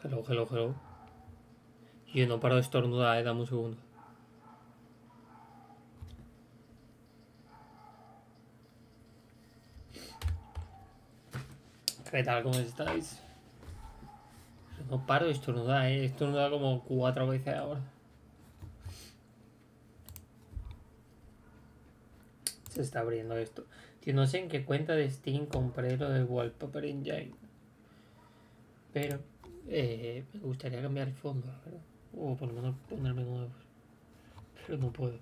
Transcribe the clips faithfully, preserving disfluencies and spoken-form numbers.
Hello, hello, hello. Yo no paro de estornudar, eh, dame un segundo. ¿Qué tal? ¿Cómo estáis? No paro de estornudar, eh. Estornudar como cuatro veces ahora. Se está abriendo esto. Tío, no sé en qué cuenta de Steam compré lo del Wallpaper Engine. Pero eh, me gustaría cambiar el fondo, ¿verdad? O por lo menos ponerme nuevos. Pero no puedo.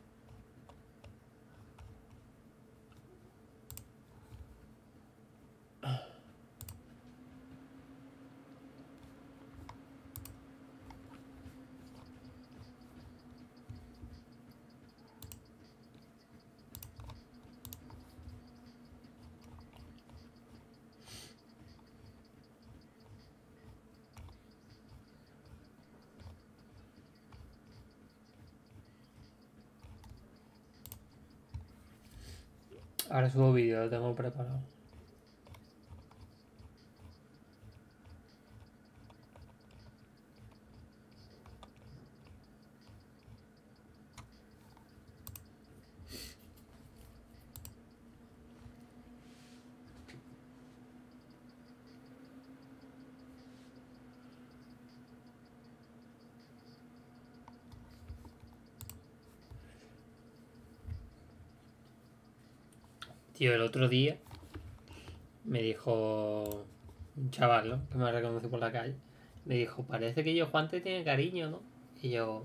Ahora subo vídeo, lo tengo preparado. Tío, el otro día me dijo un chaval, ¿no? Que me reconoció por la calle. Me dijo, parece que yo Juan te tiene cariño, ¿no? Y yo,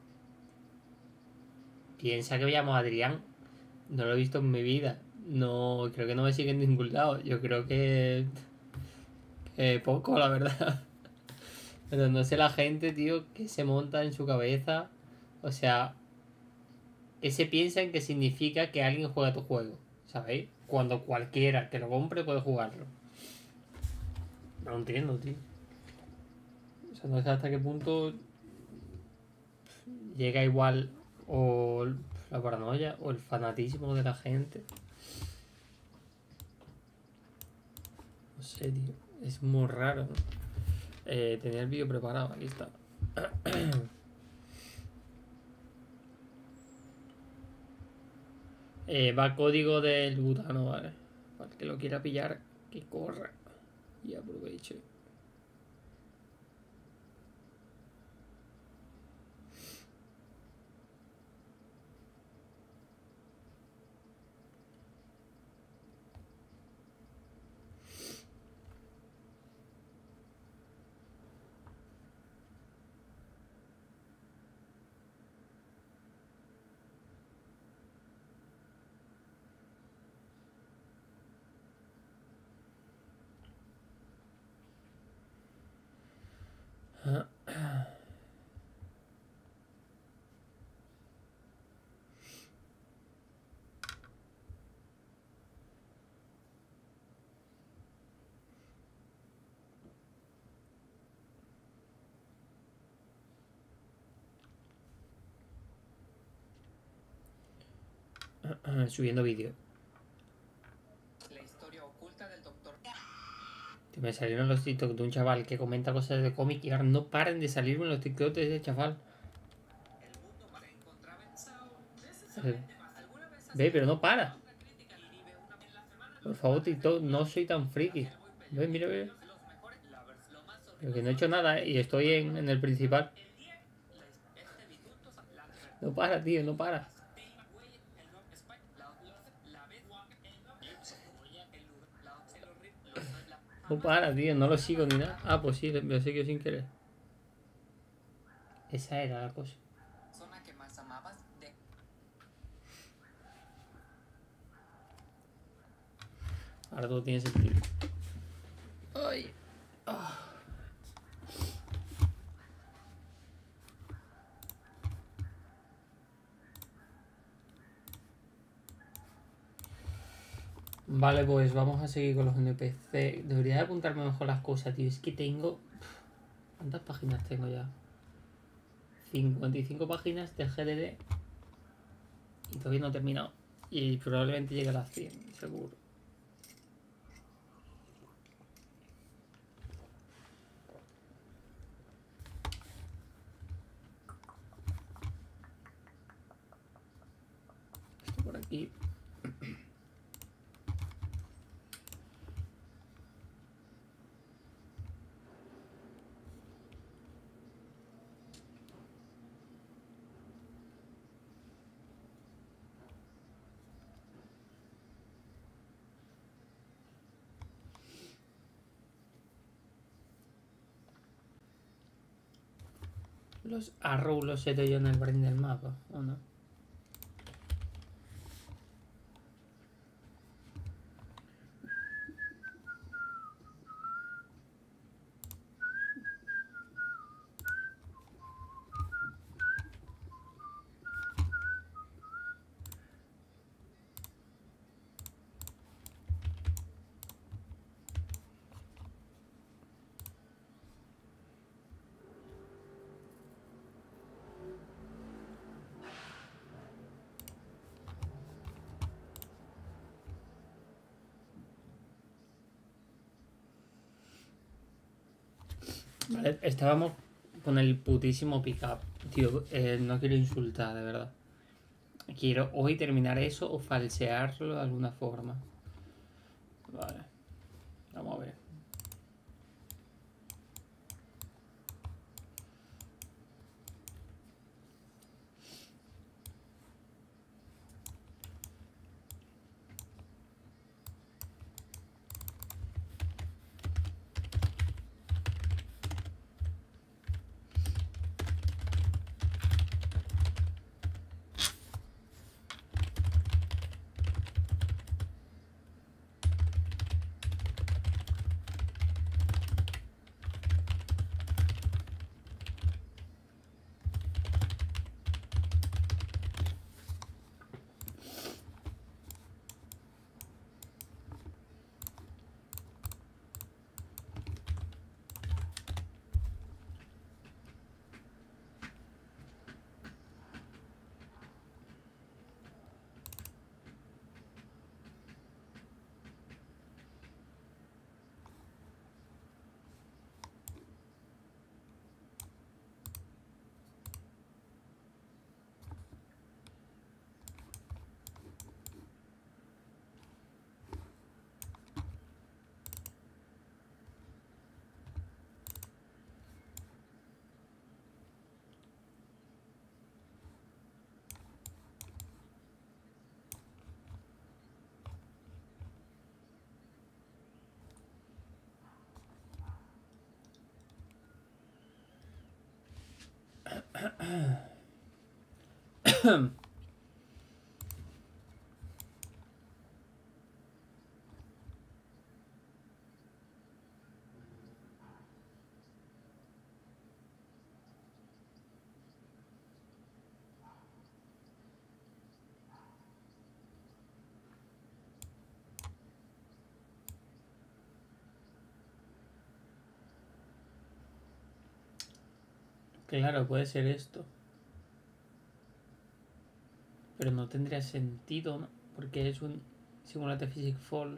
piensa que me llamo Adrián. No lo he visto en mi vida. No, creo que no me sigue en ningún lado. Yo creo que, que poco, la verdad. Pero no sé la gente, tío, que se monta en su cabeza. O sea, que se piensa en que significa que alguien juega tu juego. ¿Sabéis? Cuando cualquiera que lo compre puede jugarlo. No entiendo, tío. O sea, no sé hasta qué punto llega igual o la paranoia o el fanatismo de la gente. No sé, tío. Es muy raro, ¿no? Eh, tenía el vídeo preparado, aquí está. eh, va código del butano, ¿vale? Para el que lo quiera pillar, que corra y aproveche. Subiendo vídeo. La historia oculta del doctor. Me salieron los TikToks de un chaval que comenta cosas de cómic y ahora no paren de salirme los TikToks de ese chaval. El mundo se encontraba en Sao necesariamente más. ¿Alguna vez has Ve, pero no leído para. otra crítica y vive una en la semana Por los favor, romances TikTok, no deliciosos? soy tan friki. Hacia el buen Ve, mira, periodismo, ve. los mejores, la vers- lo más Pero que horribles no he son hecho nada, ¿eh? Y estoy en, en el principal. el día la es- este minuto la libertad No para, tío, no para. güey el no España la la la vez el no el lugar la el horrible los la No jamás para, tío, no lo nunca sigo ni jamás nada. Ah, pues sí, lo sigo sin querer. Esa era la cosa. persona que más amabas de Ahora todo tiene sentido. Ay. Ah. Vale, pues vamos a seguir con los N P C. Debería de apuntarme mejor las cosas, tío. Es que tengo... ¿Cuántas páginas tengo ya? cincuenta y cinco páginas de G D D. Y todavía no he terminado. Y probablemente llegue a las cien, seguro. Y... los arrows los he yo en el brain del mapa, ¿o no? Vale, estábamos con el putísimo pick-up. Tío, eh, no quiero insultar, de verdad. Quiero hoy terminar eso o falsearlo de alguna forma. Vale. Vamos a ver. Claro, puede ser esto. Pero no tendría sentido, ¿no? Porque es un Simulate Physics Fall.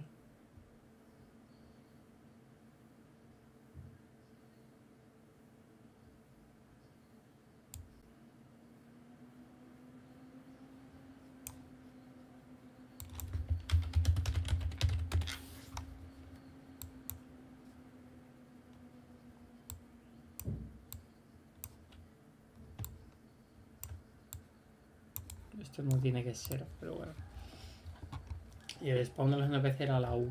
Esto no tiene que ser, pero bueno. Y el spawn de los N P C era la U.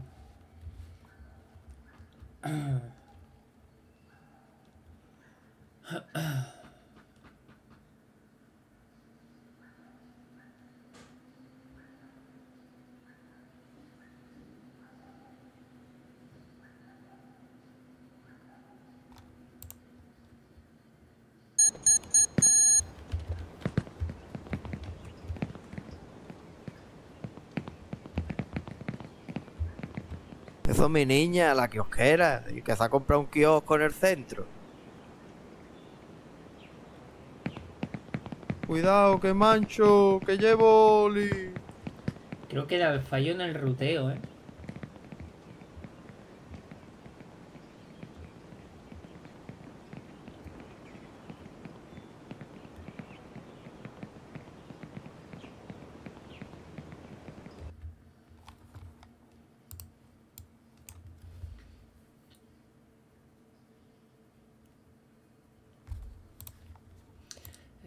Eso es mi niña, la kiosquera, y que se ha comprado un kiosco en el centro. Cuidado, que mancho, que llevo li... Creo que era el fallo en el ruteo, ¿eh?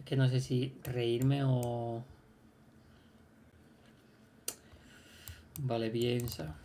que no sé si reírme o... Vale, piensa.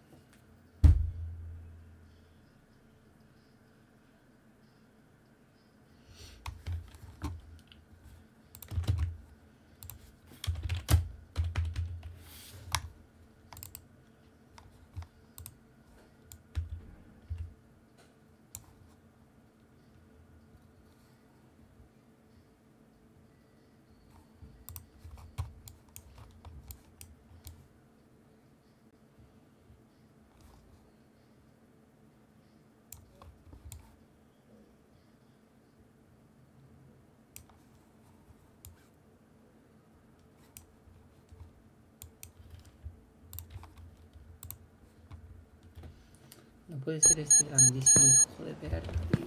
No puede ser este grandísimo hijo de perra, tío.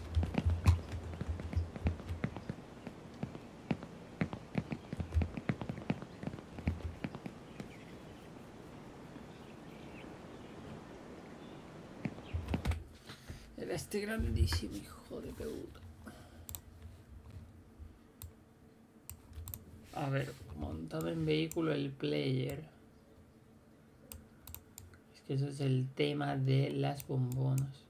Era este grandísimo hijo de puta. A ver, montado en vehículo el player. Es que eso es el tema de las bombonas.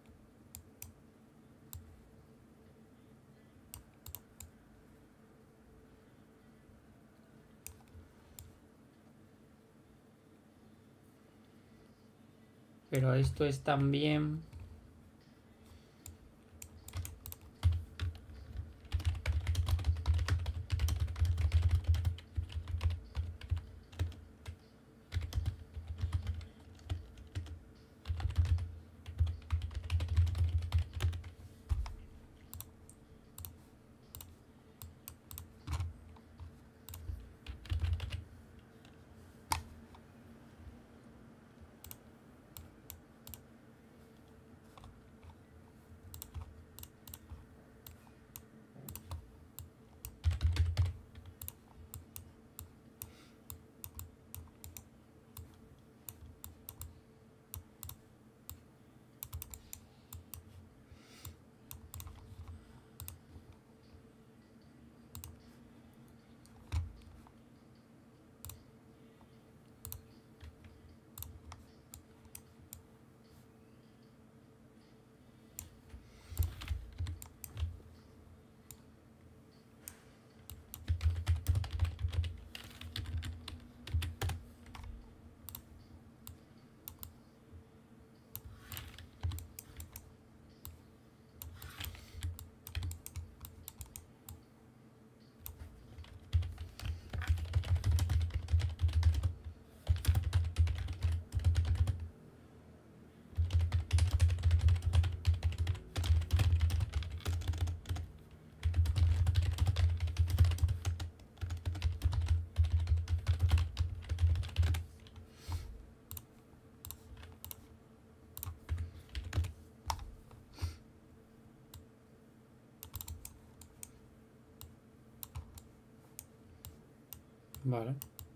Pero esto es también... Vale.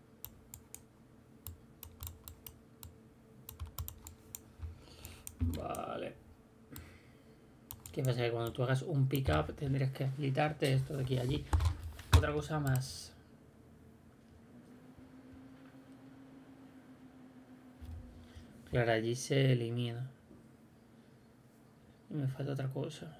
Vale. ¿Qué pasa? Que cuando tú hagas un pick-up tendrías que habilitarte esto de aquí a allí. Otra cosa más. Claro, allí se elimina. Y me falta otra cosa.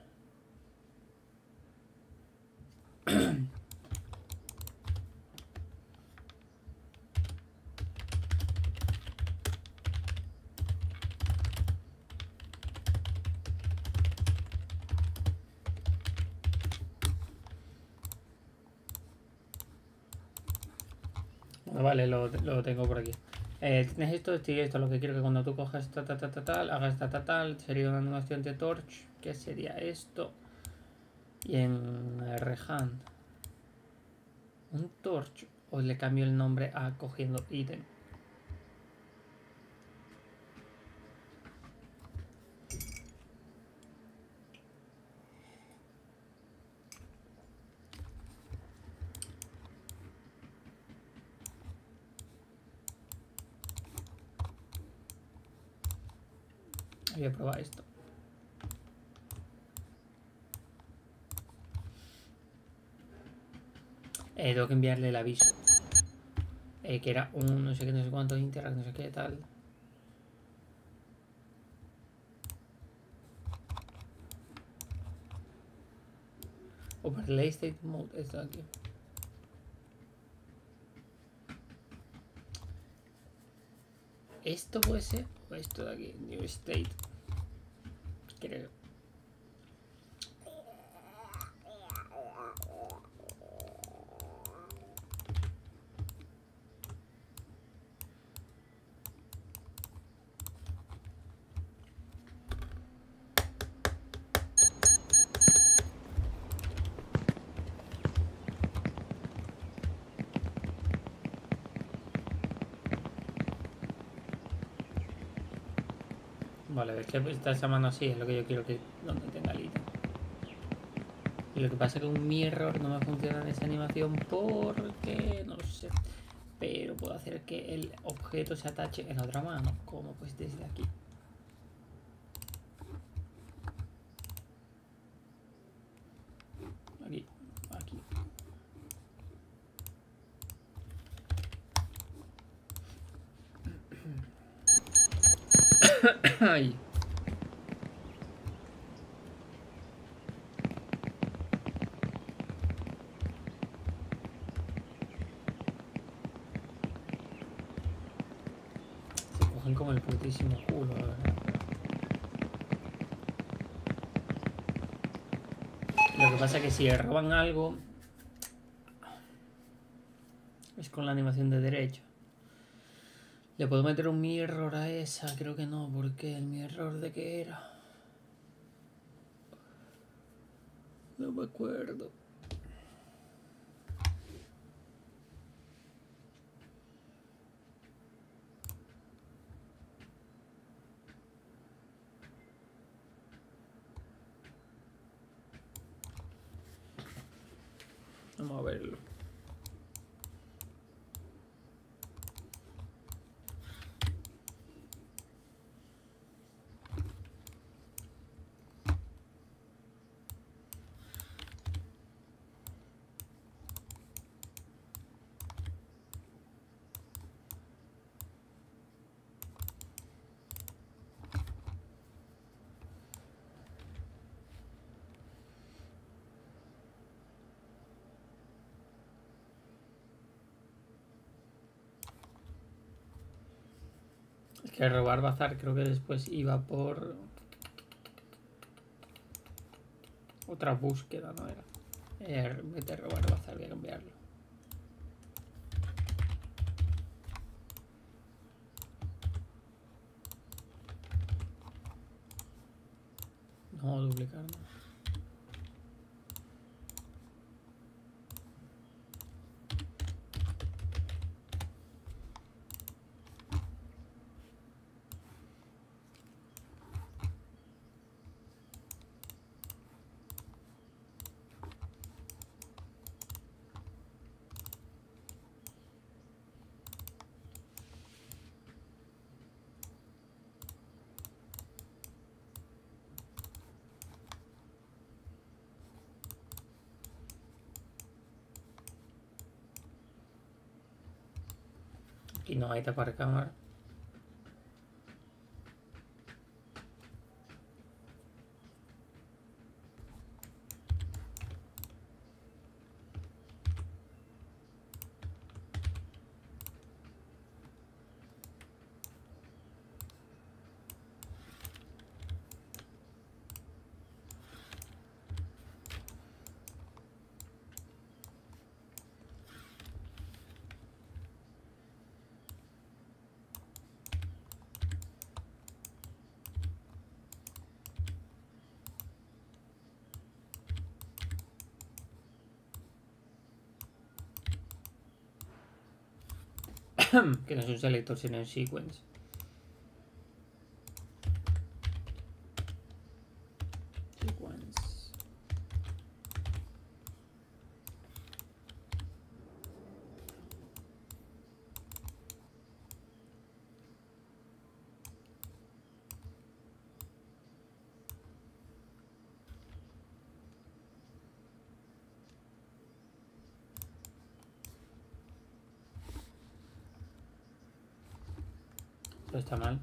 Vale, lo, lo tengo por aquí. Eh, tienes esto, esto y esto. Lo que quiero que cuando tú cojas ta ta ta ta tal, hagas ta ta tal, sería una animación de Torch, que sería esto. Y en Rehan, un Torch, o le cambio el nombre a cogiendo ítem. Voy a probar esto. Eh, tengo que enviarle el aviso. Eh, que era un no sé qué, no sé cuánto, Interact, no sé qué, tal. Overlay State Mode, esto de aquí. Esto puede ser, o esto de aquí, New State. Creo. Vale, es que está llamando así, es lo que yo quiero que donde tenga el ítem. Y lo que pasa es que un mirror no me funciona en esa animación porque no lo sé. Pero puedo hacer que el objeto se atache en la otra mano, como pues desde aquí. Aquí, aquí. Ay. Se cogen como el putísimo culo, la verdad. Lo que pasa es que si roban algo es con la animación de derecho. ¿Le puedo meter un mirror a esa? Creo que no, porque el mirror de qué era. No me acuerdo. Vamos a verlo. Es que robar bazar creo que después iba por otra búsqueda, ¿no era? Eh, vete a robar bazar, voy a cambiarlo. No, duplicar no. Aquí no hay tapar cámara. Que no es un selector sino un sequence. Sequence. Esto está mal.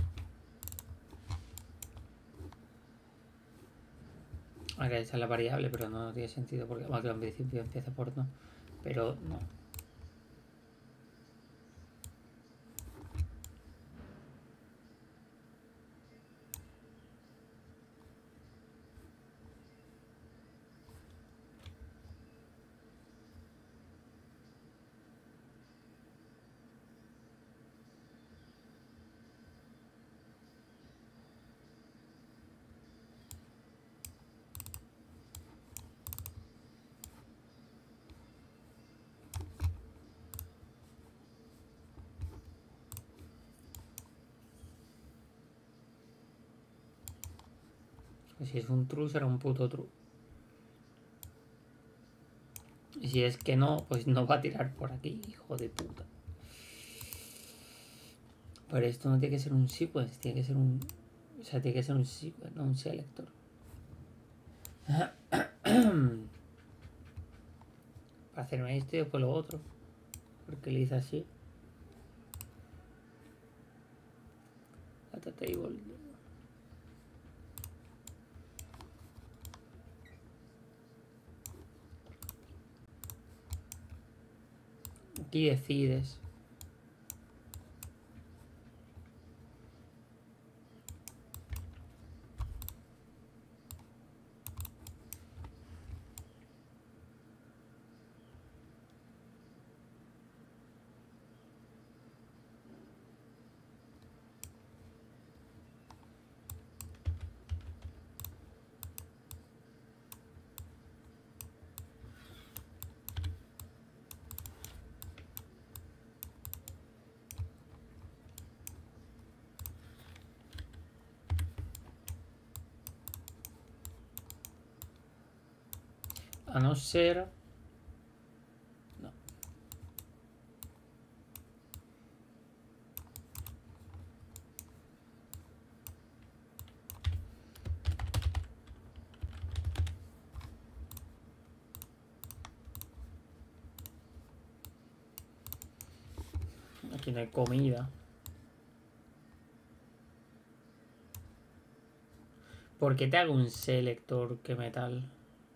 Acá está la variable, pero no, no tiene sentido porque bueno, que en principio empieza por no. Pero no. Si es un true, será un puto true. Y si es que no, pues no va a tirar por aquí, hijo de puta. Pero esto no tiene que ser un sequence, tiene que ser un... O sea, tiene que ser un sequence, no un selector. Para hacerme esto y después lo otro. Porque le hice así. Data table. Aquí decides. A no ser... No. Aquí no hay comida. ¿Por qué te hago un selector que metal?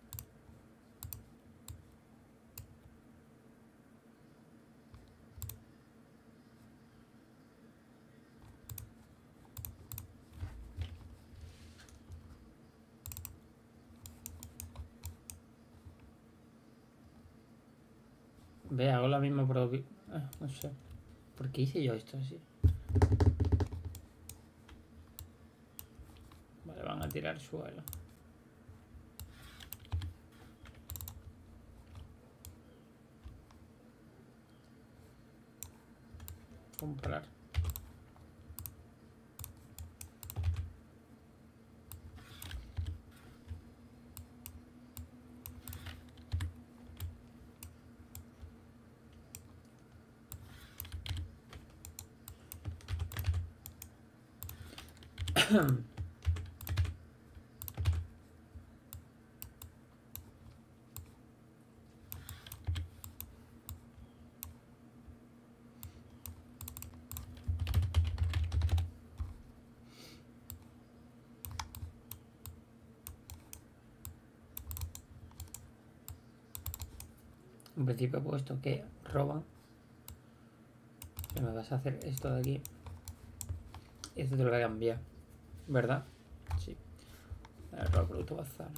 Ve, hago la misma propi... Eh, no sé. ¿Por qué hice yo esto así? Vale, van a tirar suelo. Comprar. En principio he puesto que roban. Que me vas a hacer esto de aquí. Y esto te lo voy a cambiar. ¿Verdad? Sí. Error producto bazar.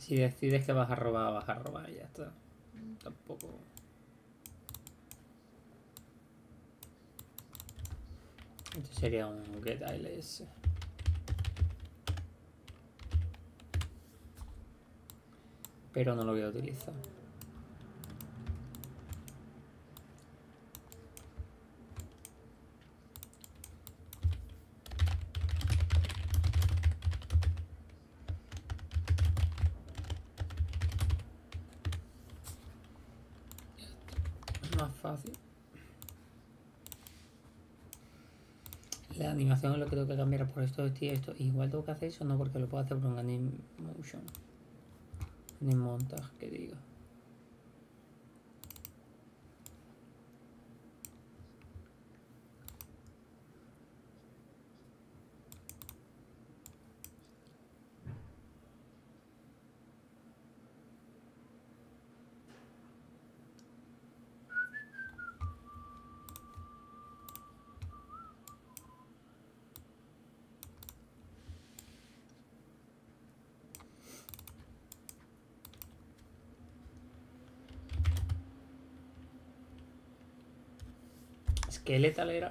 Si decides que vas a robar, vas a robar y ya está. Tampoco... Esto sería un get I L S. Pero no lo voy a utilizar. Es más fácil. La animación es lo que tengo que cambiar por esto, esto y esto. Igual tengo que hacer eso, no, porque lo puedo hacer por un Animotion. Animmontage, que diga. Skeletal era.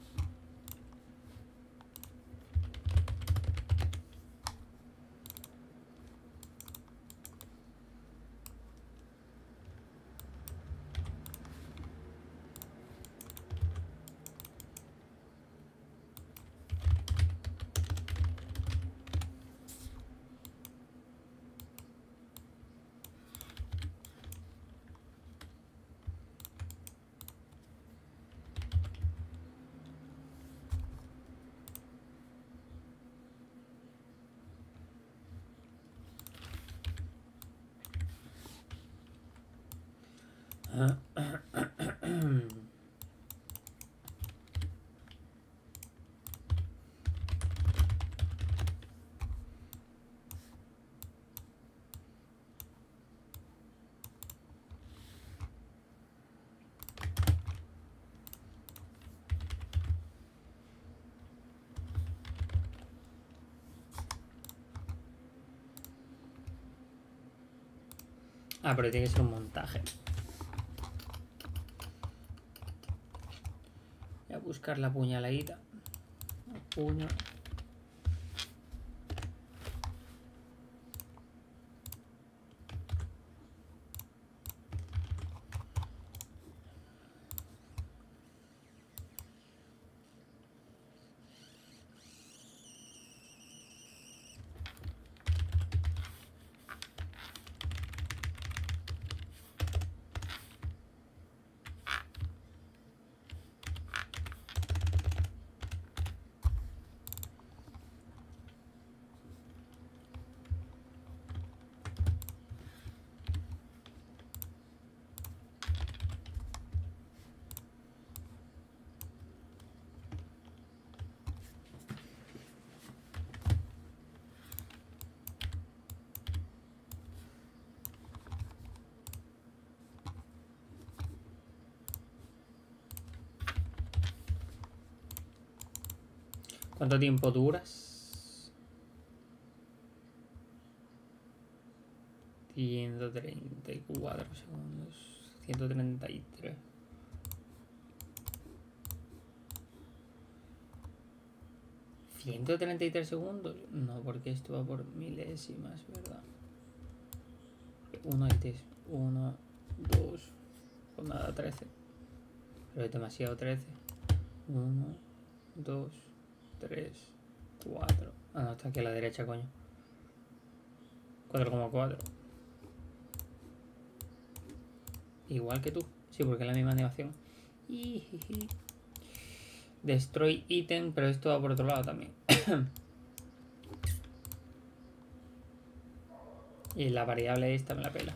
Ah, pero tiene que ser un montaje. Voy a buscar la puñaladita. El puño. ¿Cuánto tiempo duras? ciento treinta y cuatro segundos. ciento treinta y tres. ¿ciento treinta y tres segundos? No, porque esto va por milésimas, ¿verdad? uno y tres. uno, dos. Pues nada, trece. Pero es demasiado trece. uno, dos, tres, cuatro. Ah, no, está aquí a la derecha, coño. cuatro coma cuatro. Igual que tú. Sí, porque es la misma animación. Destroy ítem, pero esto va por otro lado también. Y la variable esta me la pela.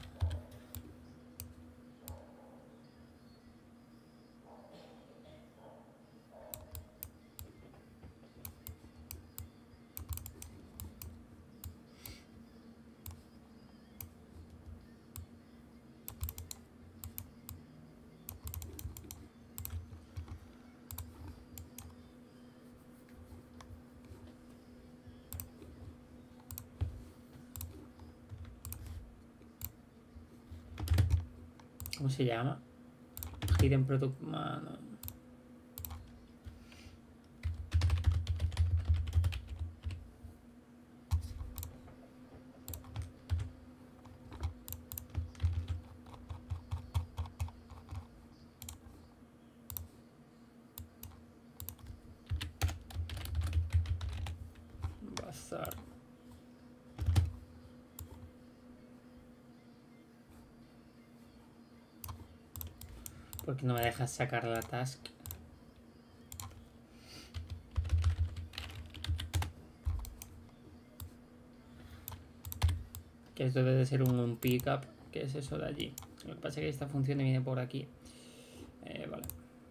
¿Cómo se llama? Hidden Product Mano. Bazar. Porque no me dejas sacar la task. Que esto debe de ser un, un pickup. ¿Qué es eso de allí? Lo que pasa es que esta función viene por aquí. Eh, vale.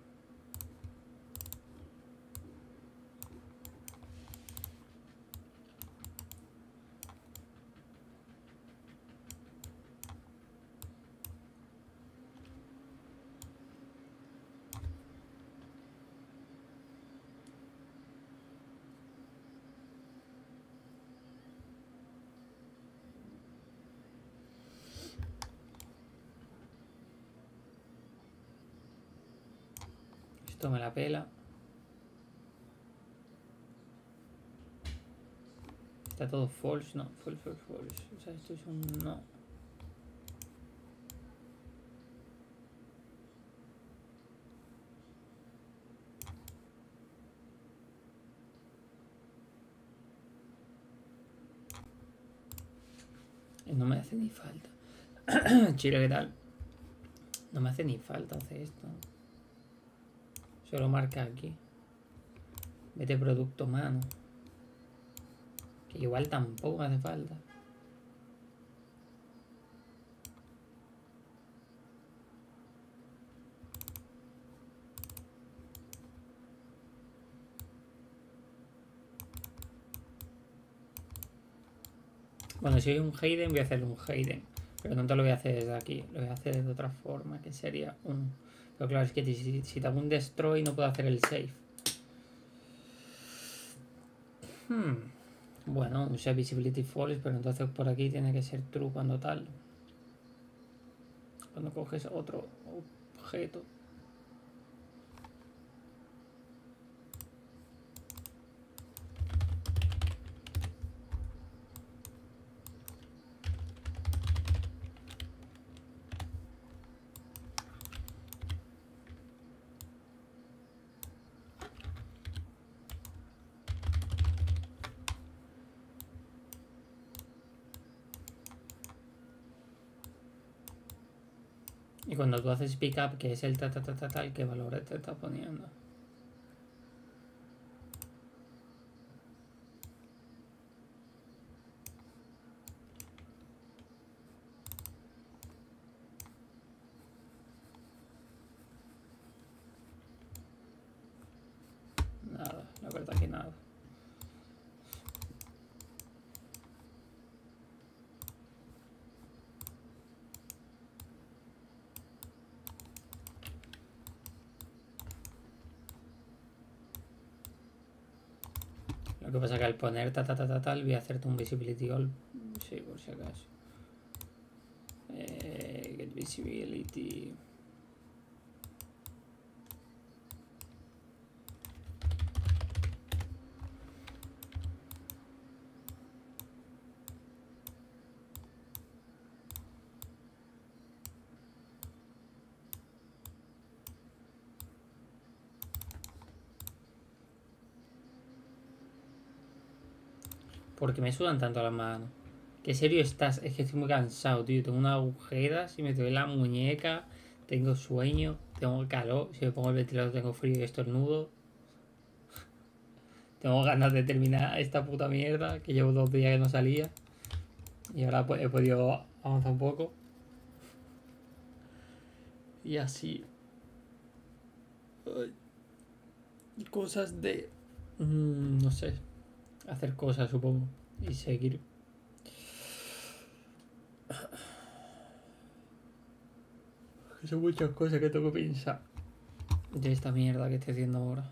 Esto me la pela. Está todo false, no, false, false, false. O sea, esto es un no. No me hace ni falta. Chile, ¿qué tal? No me hace ni falta hacer esto. Solo marca aquí. Mete producto mano. Que igual tampoco me hace falta. Bueno, si hay un Hayden, voy a hacerle un Hayden. Pero no te lo voy a hacer desde aquí. Lo voy a hacer de otra forma, que sería un... Pero claro, es que si, si te hago un destroy no puedo hacer el save. Hmm. Bueno, usa visibility false, pero entonces por aquí tiene que ser true cuando tal. Cuando coges otro objeto. Y cuando tú haces pickup, que es el ta ta ta ta tal, ¿qué valores te está poniendo? Nada, la verdad que nada. Lo que pasa es que al poner ta ta ta ta tal voy a hacerte un visibility all. Sí, por si acaso. Eh, get visibility. Porque me sudan tanto las manos. ¿Qué serio estás? Es que estoy muy cansado, tío. Tengo una agujera, si me duele la muñeca, tengo sueño, tengo calor. Si me pongo el ventilador tengo frío y estornudo. Tengo ganas de terminar esta puta mierda, que llevo dos días que no salía. Y ahora pues, he podido avanzar un poco. Y así. Ay. Cosas de... Mm, no sé. Hacer cosas, supongo. Y seguir. Son muchas cosas que tengo que pensar de esta mierda que estoy haciendo ahora.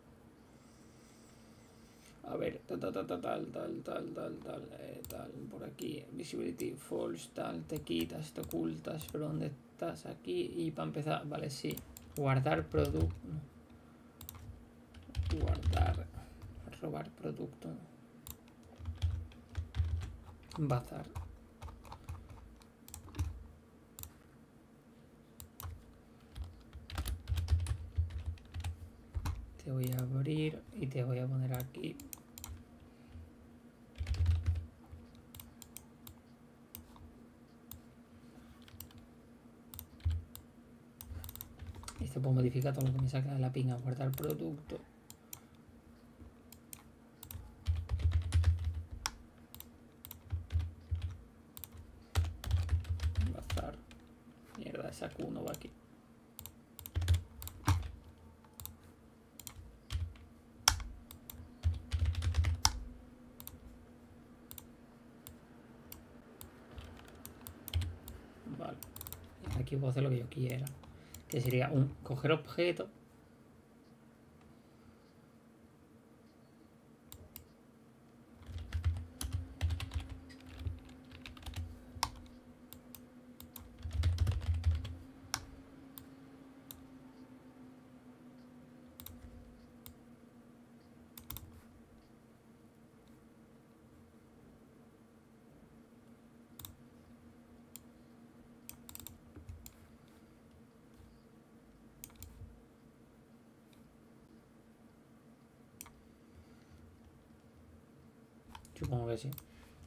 A ver, tal, tal, tal, tal, tal, tal, tal, tal, eh, tal, por aquí, visibility false, tal, te quitas, te ocultas, pero ¿dónde estas aquí y para empezar, vale, sí. Guardar producto. Guardar. Robar producto. Bazar. Te voy a abrir y te voy a poner aquí. Esto puedo modificar todo lo que me saca de la pinga. Guardar producto. Bazar. Mierda, esa Q no va aquí. Vale. Aquí puedo hacer lo que yo quiera. Que sería un coger objeto. Supongo que sí.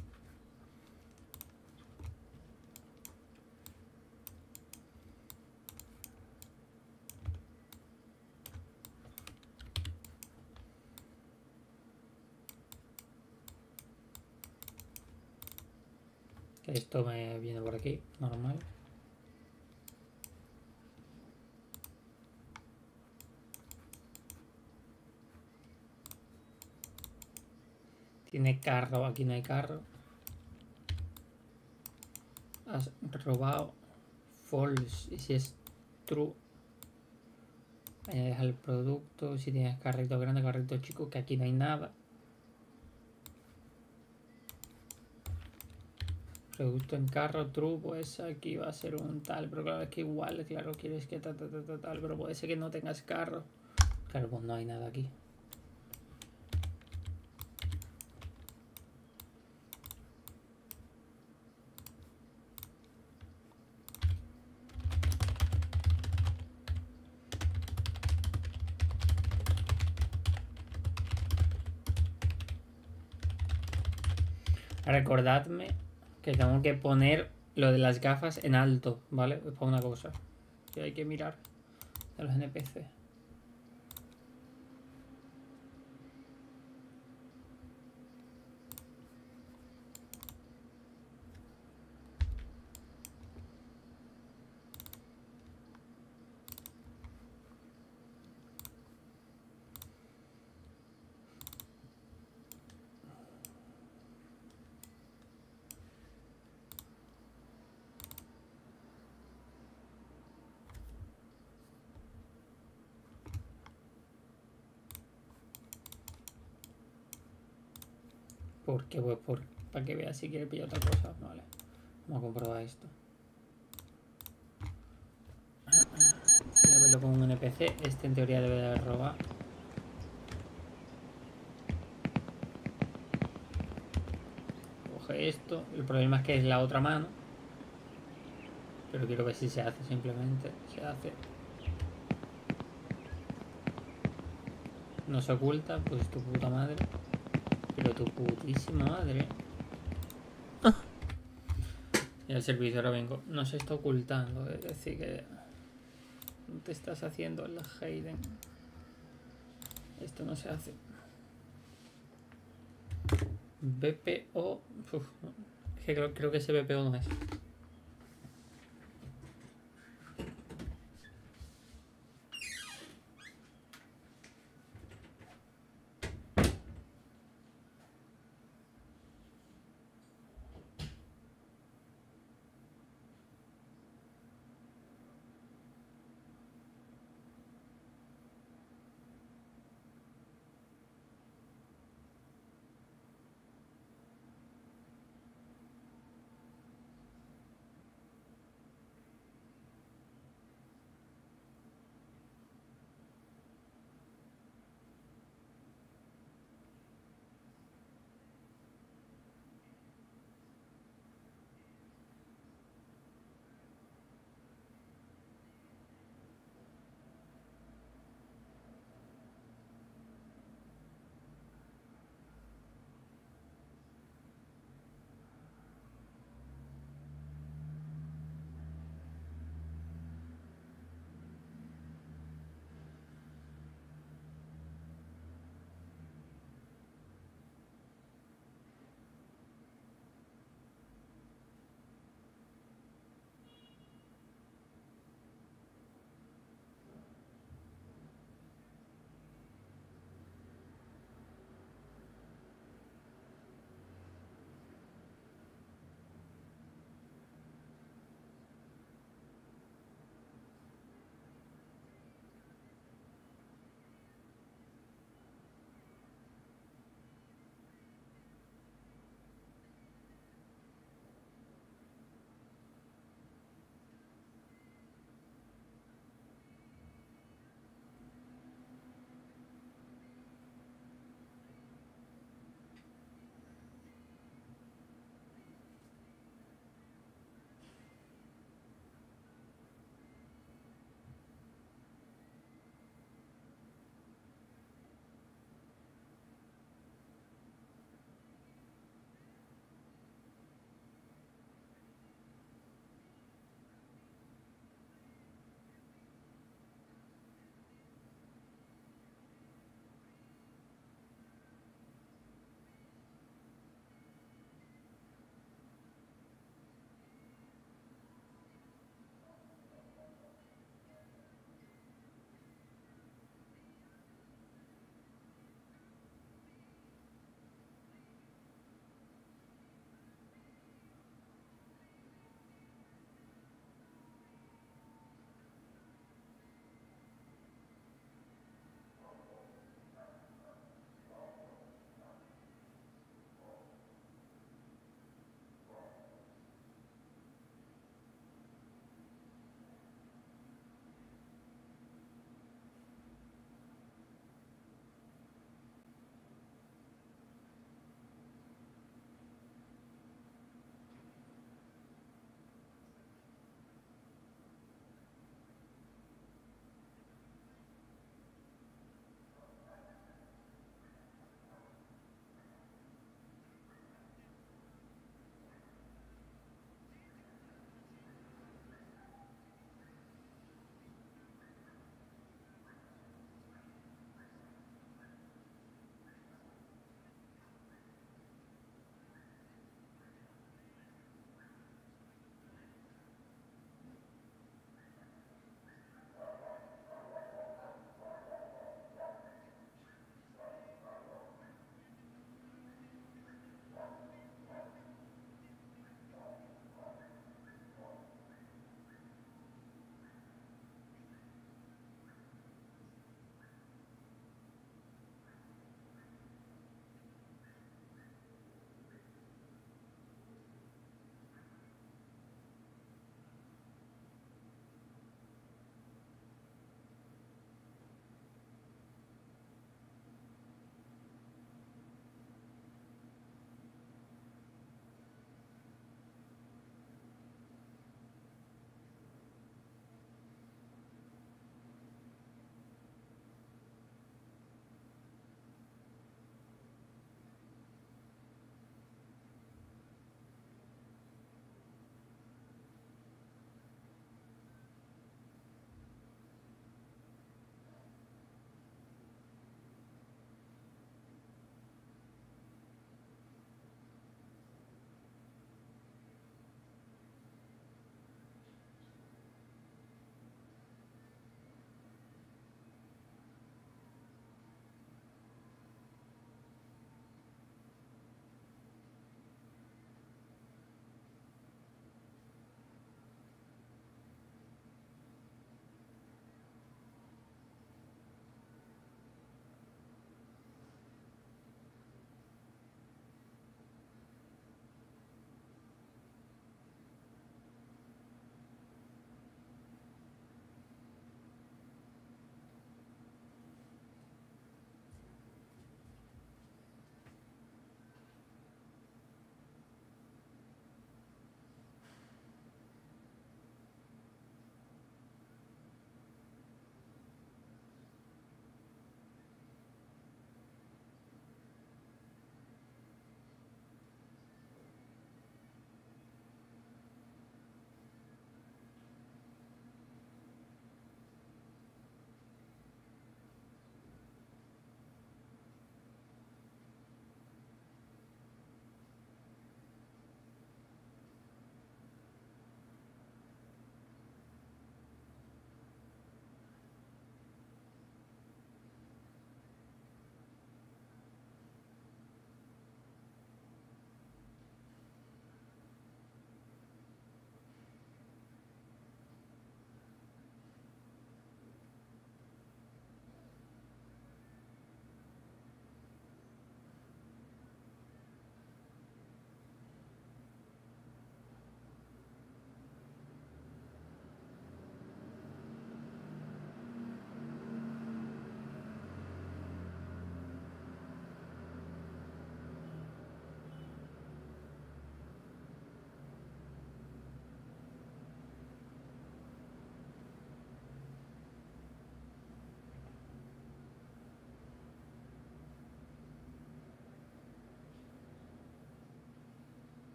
Que esto me viene por aquí, normal. Tiene carro, aquí no hay carro. Has robado. False. Y si es true, añades al producto. Si tienes carrito grande, carrito chico, que aquí no hay nada. Producto en carro, true, pues aquí va a ser un tal. Pero claro, es que igual, claro, quieres que tal, tal, tal, tal, tal. Pero puede ser que no tengas carro. Claro, pues no hay nada aquí. Recordadme que tengo que poner lo de las gafas en alto, ¿vale? Es para una cosa que hay que mirar de los N P C. ¿Por qué? Pues por, para que veas si quiere pillar otra cosa. Vale. Vamos a comprobar esto. Voy a verlo con un N P C. Este en teoría debe de robar. Coge esto. El problema es que es la otra mano. Pero quiero ver si se hace simplemente. Se hace. No se oculta, pues tu puta madre. Pero tu putísima madre. Y el servicio ahora vengo. No se está ocultando. Es decir que no te estás haciendo el Hayden. Esto no se hace. B P O. Uf, es que creo, creo que ese B P O no es.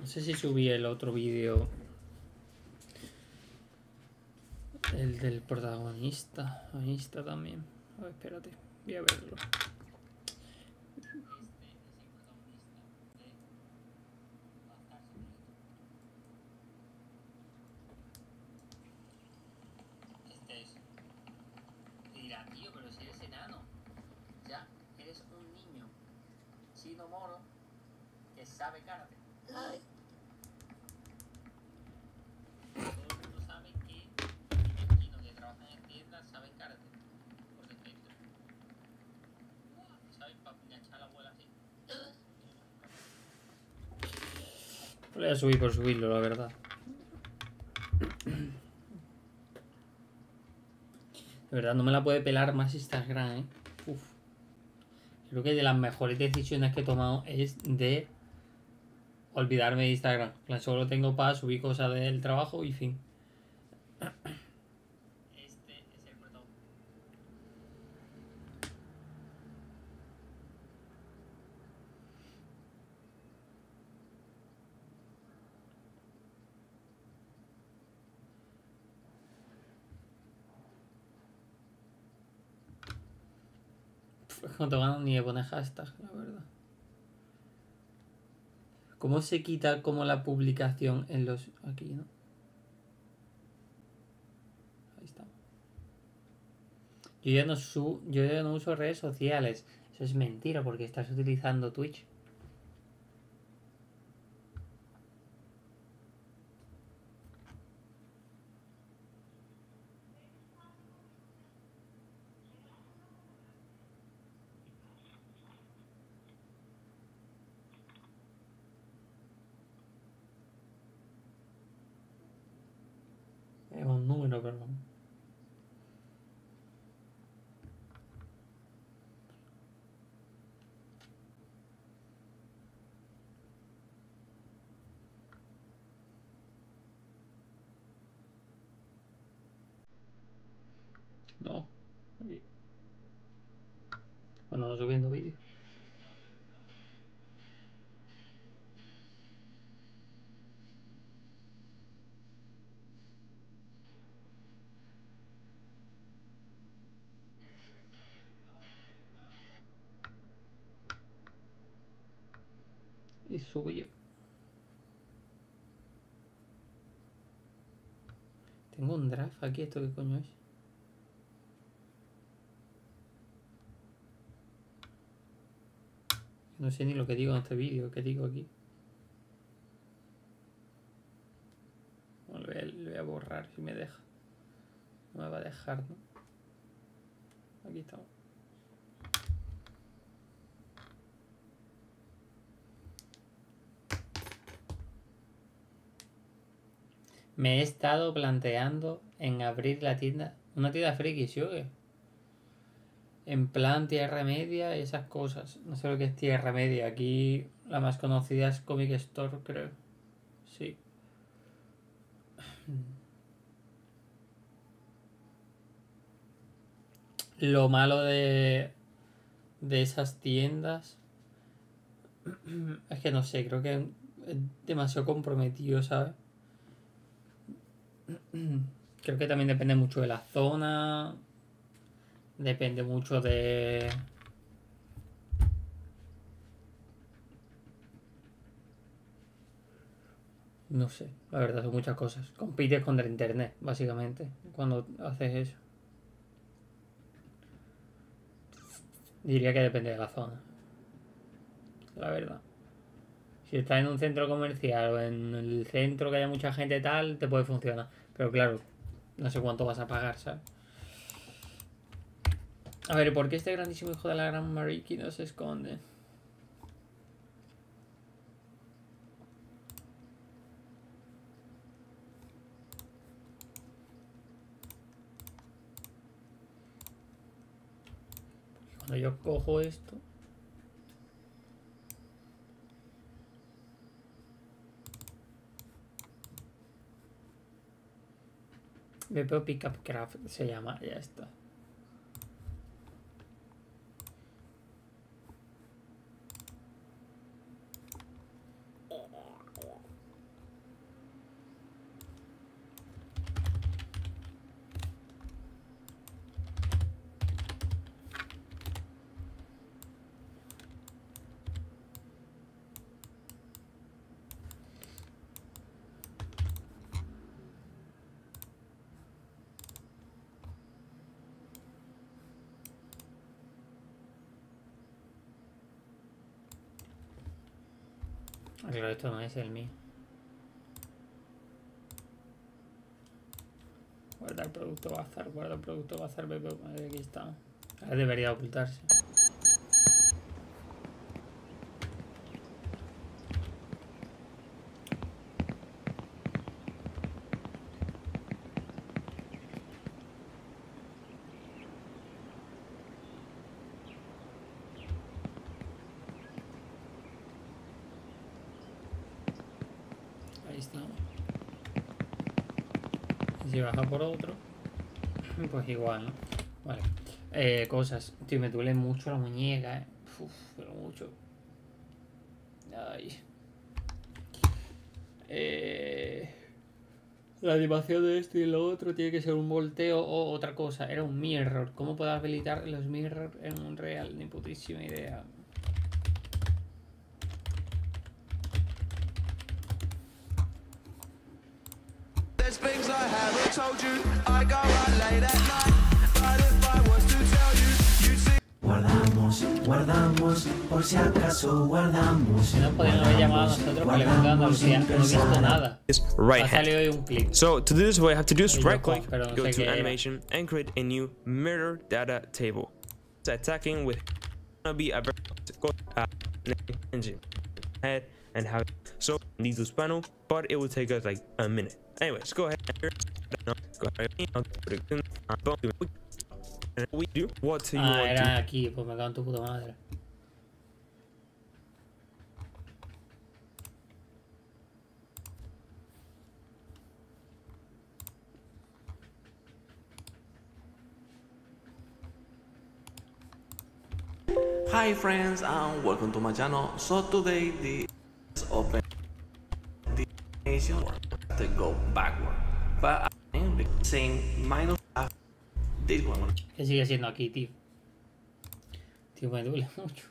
No sé si subí el otro vídeo. El del protagonista. Ahí está también. A ver, espérate. Voy a verlo. Este es. Y dirá, tío, pero si eres enano. Ya, eres un niño chino moro que sabe karate. Todo el mundo sabe que los chinos que trabajan en tiendas saben karate. Por defecto. ¿Saben? Para enganchar a la abuela así. Lo voy a subir por subirlo, la verdad. De verdad, no me la puede pelar más Instagram, ¿eh? Uf. Creo que de las mejores decisiones que he tomado es de olvidarme de Instagram. La solo tengo para subir cosas del trabajo y fin. Este es el protagonista. No tengo ganas ni de poner hashtag, la verdad. ¿Cómo se quita como la publicación en los... aquí, ¿no? Ahí está. Yo ya no, su... Yo ya no uso redes sociales. Eso es mentira porque estás utilizando Twitch. Es un número, perdón. No. Bueno, no subiendo vídeos. Y subí. Tengo un draft aquí, ¿esto qué coño es? No sé ni lo que digo en este vídeo, ¿qué digo aquí? Bueno, lo, voy a, lo voy a borrar si me deja. No me va a dejar, ¿no? Aquí estamos. Me he estado planteando en abrir la tienda, una tienda friki, ¿sí o qué? En plan Tierra Media y esas cosas. No sé lo que es Tierra Media. Aquí la más conocida es Comic Store, creo. Sí. Lo malo de, de esas tiendas es que no sé, creo que es demasiado comprometido, ¿sabes? Creo que también depende mucho de la zona. Depende mucho de... No sé, la verdad son muchas cosas. Compites contra internet, básicamente, cuando haces eso. Diría que depende de la zona. La verdad. Si estás en un centro comercial o en el centro que haya mucha gente tal, te puede funcionar. Pero claro, no sé cuánto vas a pagar, ¿sabes? A ver, ¿por qué este grandísimo hijo de la gran Mariki no se esconde? Cuando yo cojo esto... B P O Pickup Craft se llama, ya está. Ah, claro, esto no es el mío. Guardar producto bazar, guardar producto bazar, aquí está. Ahora debería ocultarse. Ahí está. Y si baja por otro, pues igual, ¿no? Vale. Eh, cosas. Tío, me duele mucho la muñeca, eh. Uf, pero mucho. Ay. Eh... La animación de esto y lo otro tiene que ser un volteo o otra cosa. Era un mirror. ¿Cómo puedo habilitar los mirror en un real? Ni putísima idea. There's things I haven't told you. I go out late at night. But if I was to tell you, you'd see. Guardamos, guardamos, por si acaso guardamos. Si no podían haber llamado a nosotros para levantar a Andalucía. No he visto nada. Right Ha hand. salido hoy un clip. So to do this, what I have to do is Y yo right click, con- pero no go sé to qué era. animation, and create a new mirror data table. So attacking with gonna be a very go uh, engine head and have so need this panel, but it will take us like a minute. Anyways, go ahead. No, go ahead. And we do what you Ah, want era to. aquí. Pues me cago en tu puta madre. Hi friends and welcome to my channel. So today the is open the animation to go backward. But I am saying minus half this one. Que sigue siendo aquí, tío. Tío, me duele mucho.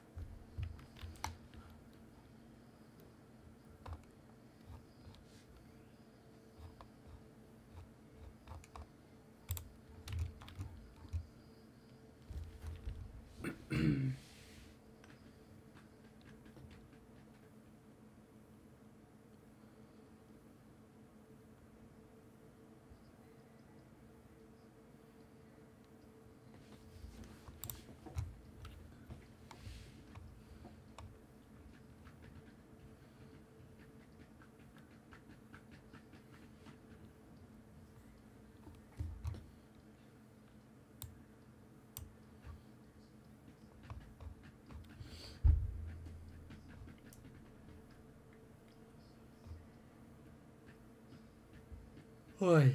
Uy.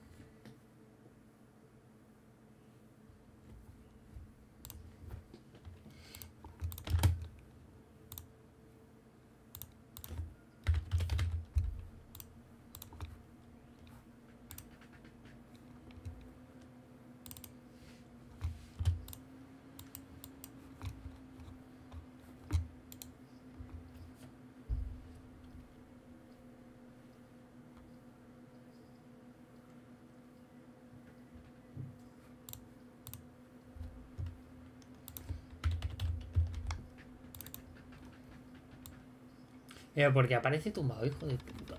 Pero porque aparece tumbado, hijo de puta.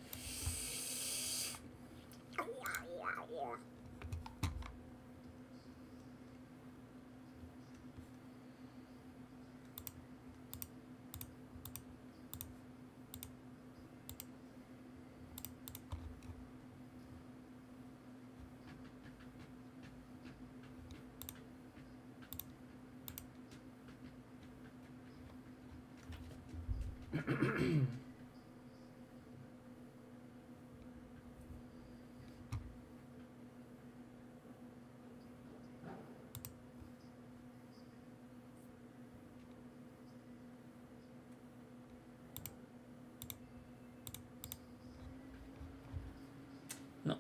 No.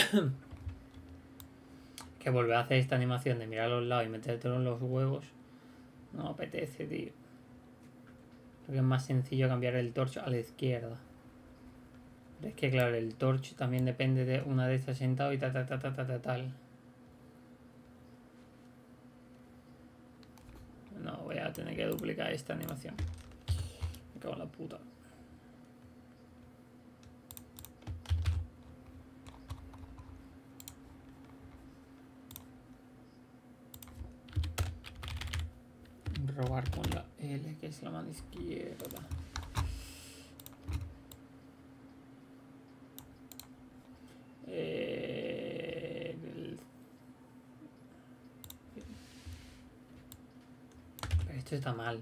Que volver a hacer esta animación de mirar a los lados y metértelo en los huevos. No apetece, tío. Porque es más sencillo cambiar el torch a la izquierda. Pero es que claro, el torch también depende de una de estas sentado y ta ta ta ta ta ta tal. No, voy a tener que duplicar esta animación. Me cago en la puta. robar con la L, que es la mano izquierda. Eh, el... Pero esto está mal.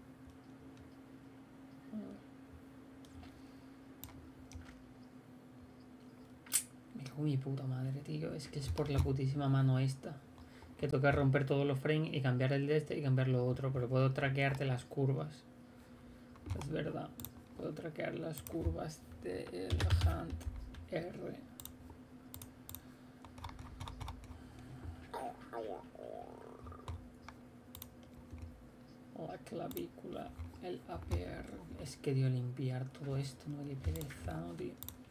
Me cago en mi puta madre, tío. Es que es por la putísima mano esta. Que toca romper todos los frames y cambiar el de este y cambiar lo otro. Pero puedo traquearte las curvas. Es verdad. Puedo traquear las curvas del hand R. La clavícula, el A P R. Es que dio limpiar todo esto, no hay pereza, ¿no, tío?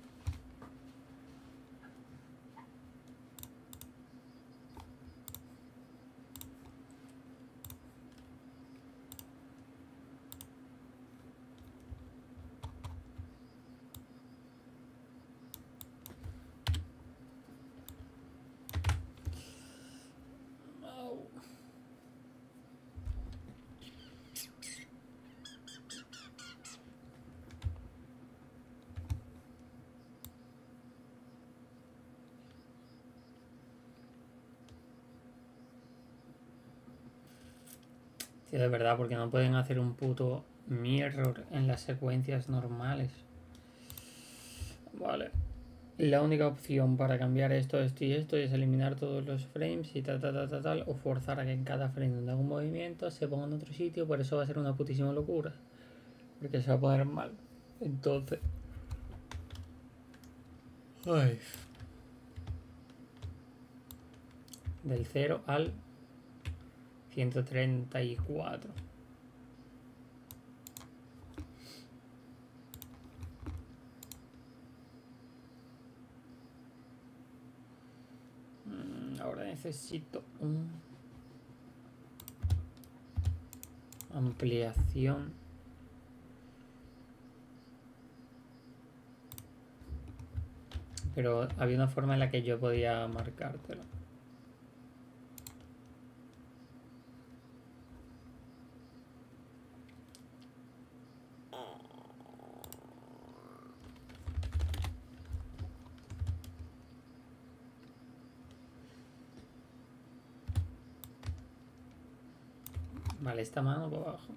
Tío, de verdad, porque no pueden hacer un puto mirror en las secuencias normales. Vale. La única opción para cambiar esto, esto y esto es eliminar todos los frames y tal, tal, tal, tal, tal, o forzar a que en cada frame donde haga un movimiento se ponga en otro sitio. Por eso va a ser una putísima locura. Porque se va a poner mal. Entonces... Ay. Del cero al ciento treinta y cuatro. Mm, ahora necesito un ampliación. Pero había una forma en la que yo podía marcártelo. Vale, esta mano por abajo.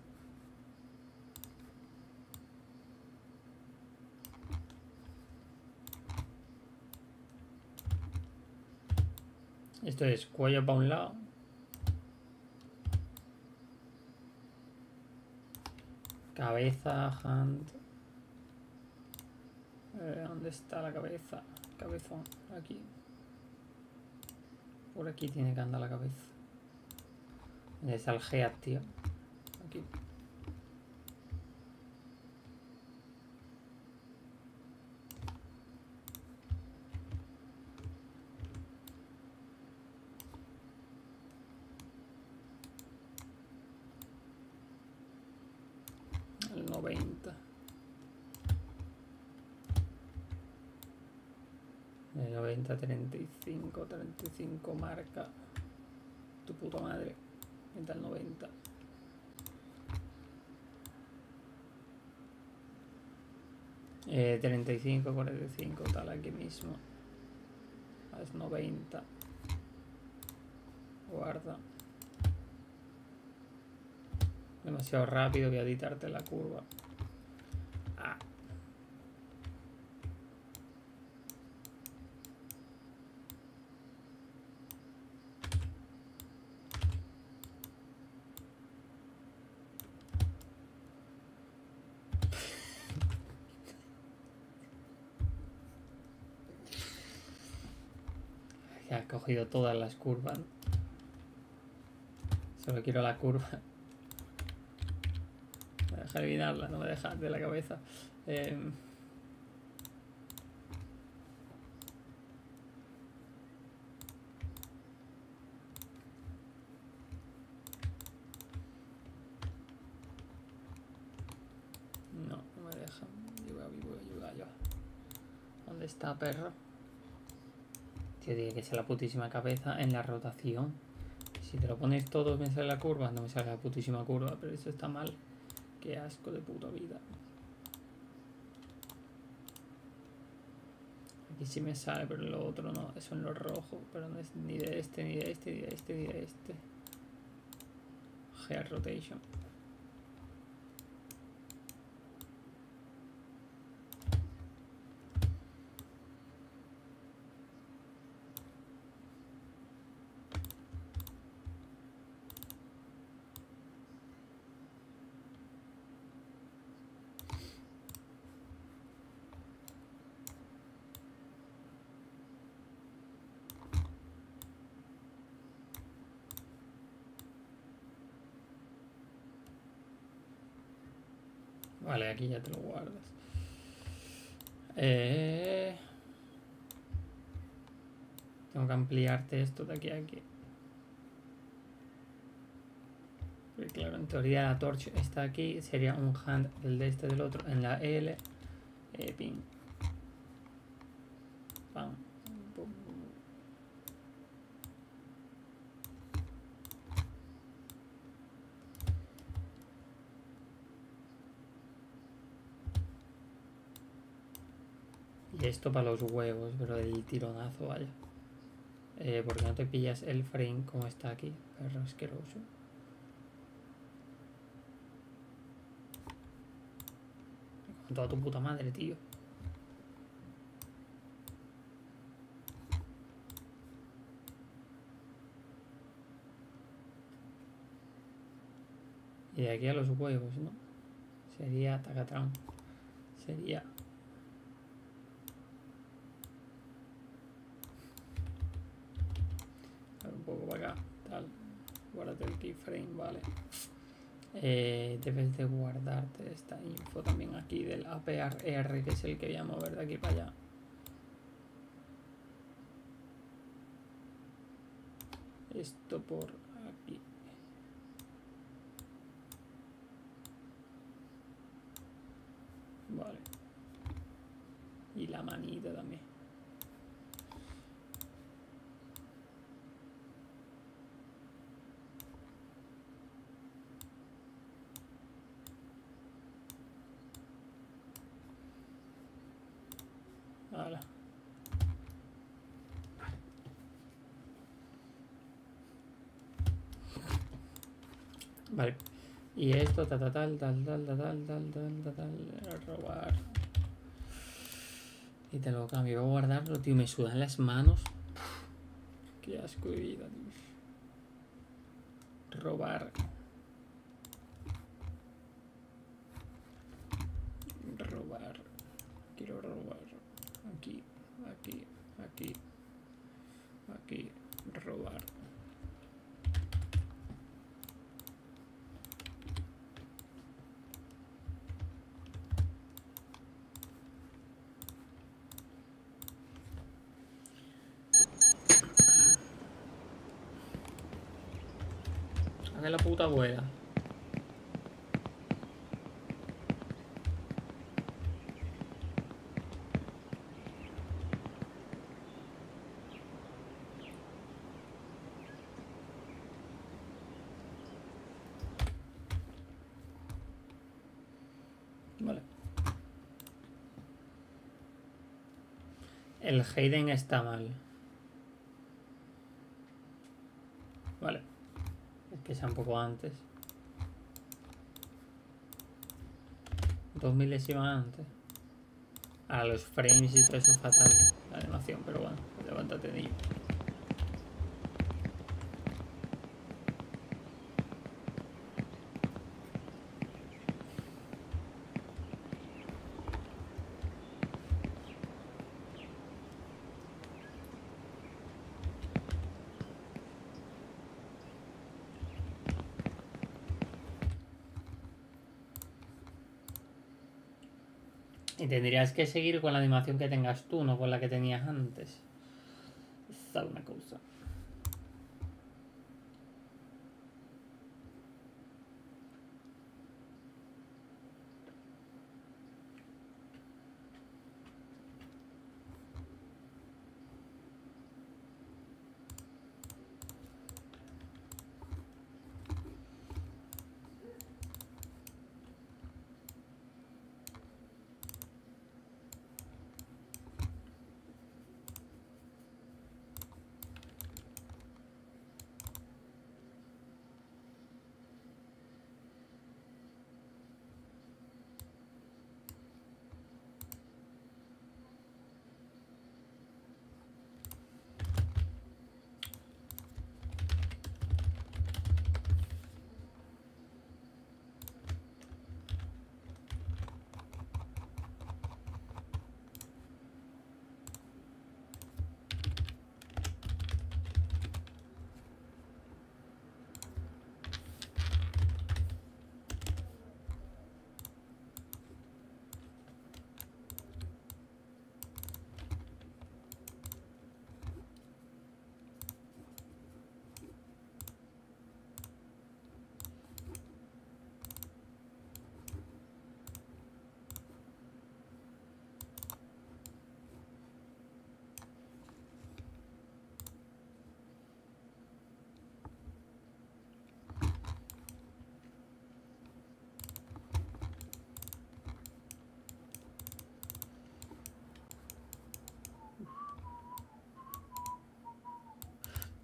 Esto es cuello para un lado. Cabeza, hand. Eh, ¿Dónde está la cabeza? Cabezón, aquí. Por aquí tiene que andar la cabeza. ¿Dónde está el head, tío? Aquí. El noventa. El noventa, treinta y cinco, treinta y cinco marca. Tu puta madre. Venta el noventa. Eh, treinta y cinco, cuarenta y cinco, tal, aquí mismo. Es noventa. Guarda. Demasiado rápido, voy a editarte la curva. Ah. Ya he cogido todas las curvas. Solo quiero la curva. Me deja eliminarla, no me deja de la cabeza. Eh... No, no me deja. Ayuda, ayuda, ayuda, ayuda. ¿Dónde está, perro? Tío, tiene que ser la putísima cabeza en la rotación. Si te lo pones todo me sale la curva, no me sale la putísima curva, pero eso está mal. Qué asco de puta vida. Aquí sí me sale, pero lo otro no, eso en lo rojo, pero no es ni de este, ni de este, ni de este, ni de este. Hair rotation. Vale, aquí ya te lo guardas. Eh... Tengo que ampliarte esto de aquí a aquí. Porque claro, en teoría la torch está aquí. Sería un hand del de este del otro en la L. Eh, ping. Pam. Pum. Y esto para los huevos, pero el tironazo, vaya. Eh, ¿Por qué no te pillas el frame como está aquí? Perro asqueroso. Con toda tu puta madre, tío. Y de aquí a los huevos, ¿no? Sería tacatrán. Sería... un poco para acá, tal. Guárdate el keyframe, vale. Eh, debes de guardarte esta info también aquí del A P R, que es el que voy a mover de aquí para allá. Esto por aquí. Vale. Y la manita también. Ahora. Vale. Y esto, ta, ta, tal, tal, tal, tal, tal, tal, tal, tal, tal, robar. Y te lo cambio. Voy a guardarlo, tío. Me sudan las manos. Qué asco de vida, tío. Robar. Robar. Quiero robar. Aquí, aquí, aquí, aquí, robar. Hace la puta abuela. Vale. El Hayden está mal. Vale. Es que sea un poco antes. Dos milésimas antes. A los frames y todo eso es fatal. La animación, pero bueno. Levántate, niño. Y tendrías que seguir con la animación que tengas tú, no con la que tenías antes. Esa es una cosa.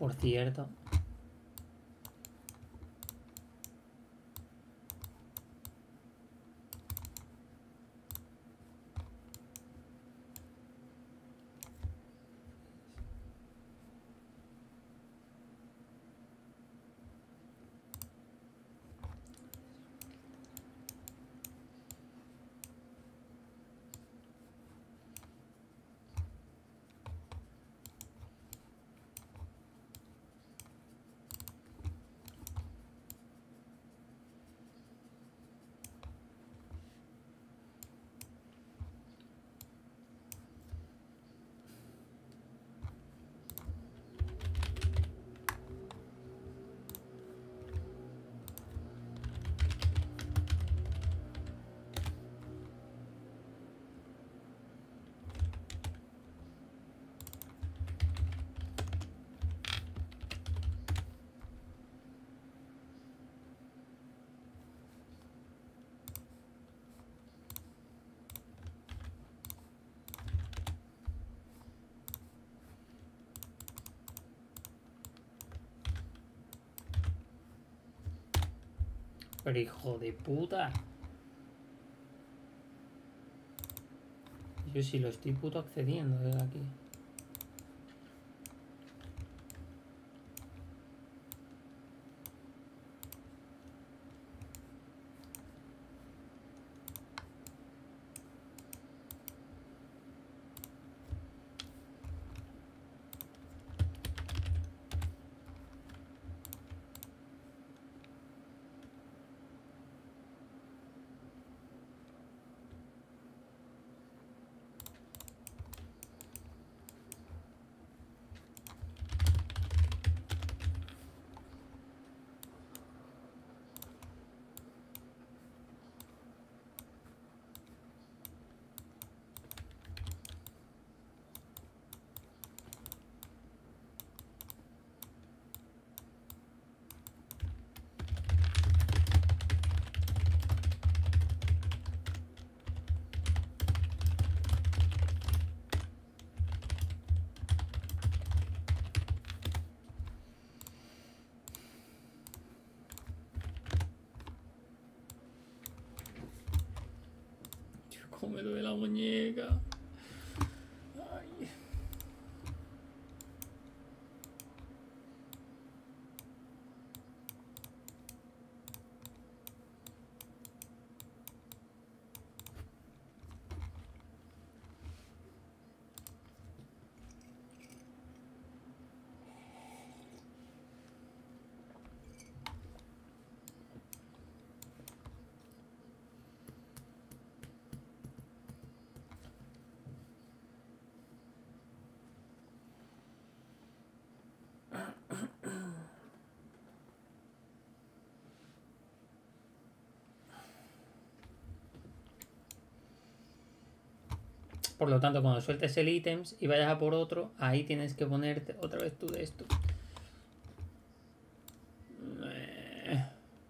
Por cierto. Pero hijo de puta. Yo sí lo estoy puto accediendo desde aquí. Cómo me duele la muñeca. Ay. Por lo tanto, cuando sueltes el ítems y vayas a por otro, ahí tienes que ponerte otra vez tú de esto. Eh.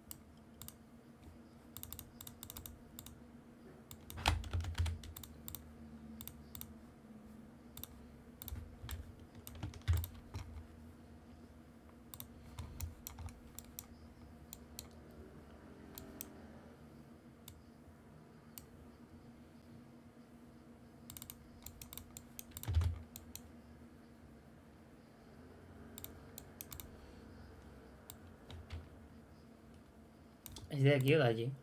¿Es de aquí o de allí?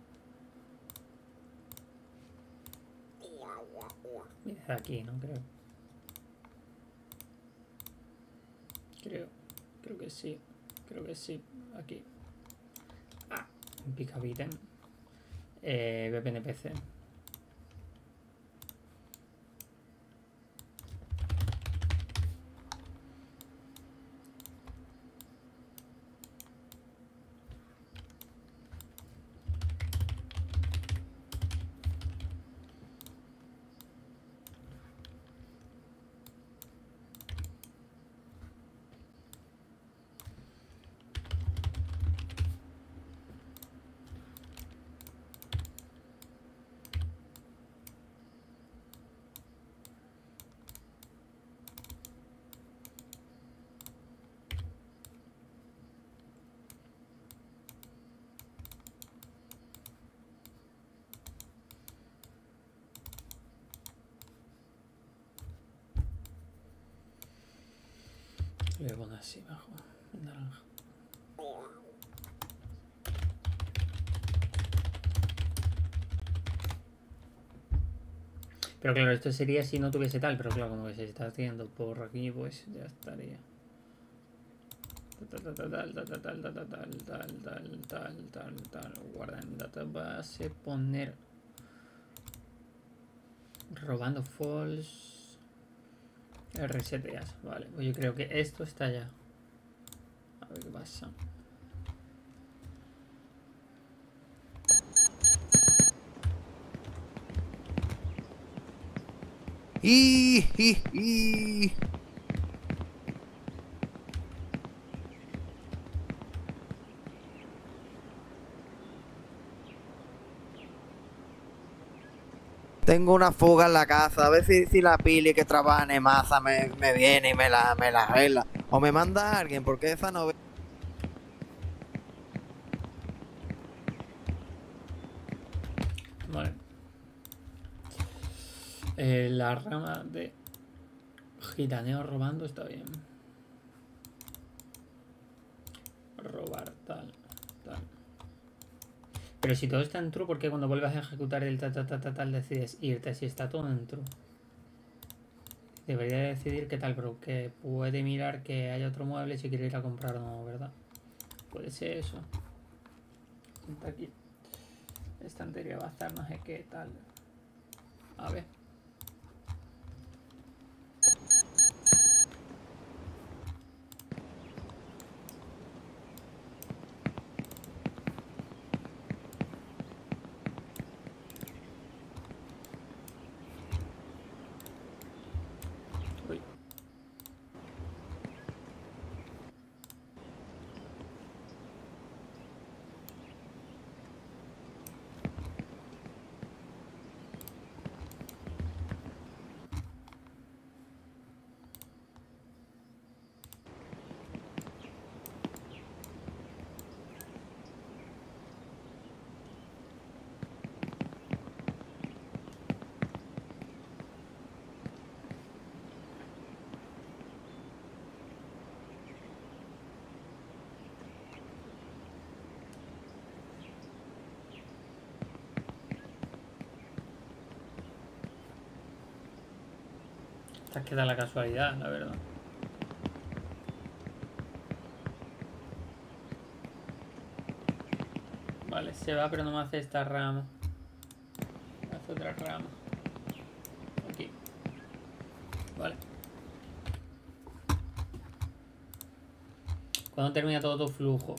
Es de aquí, ¿no? Creo. Creo. Creo que sí. Creo que sí. Aquí. Ah, un picabiten. Eh, V P N P C. Lo voy a poner así mejor. En naranja. Pero claro, esto sería si no tuviese tal, pero claro, como que se está haciendo por aquí, pues ya estaría. Tal, tal, tal, tal, tal, tal, tal, tal, tal, tal, tal, tal. Guardar en database, poner robando false reseteas. Vale, pues yo creo que esto está ya. A ver qué pasa. ¡Y! ¡Y! ¡Y! Tengo una fuga en la casa, a ver si, si la pili que trabaja en masa me, me viene y me la, me la arregla. O me manda a alguien, porque esa no ve. Vale. Eh, la rama de gitaneo robando está bien. Robar, tal, tal. Pero si todo está en true, ¿por qué cuando vuelvas a ejecutar el tal, tal, tal, tal, tal decides irte si está todo en true? Debería decidir qué tal, pero que puede mirar que haya otro mueble si quiere ir a comprar o no, ¿verdad? Puede ser eso. Está aquí. Estantería va a estar no sé qué tal. A ver. Uy. Esta queda la casualidad, la verdad. Vale, se va, pero no me hace esta rama. Me hace otra rama. Aquí. Vale. ¿Cuándo termina todo tu flujo?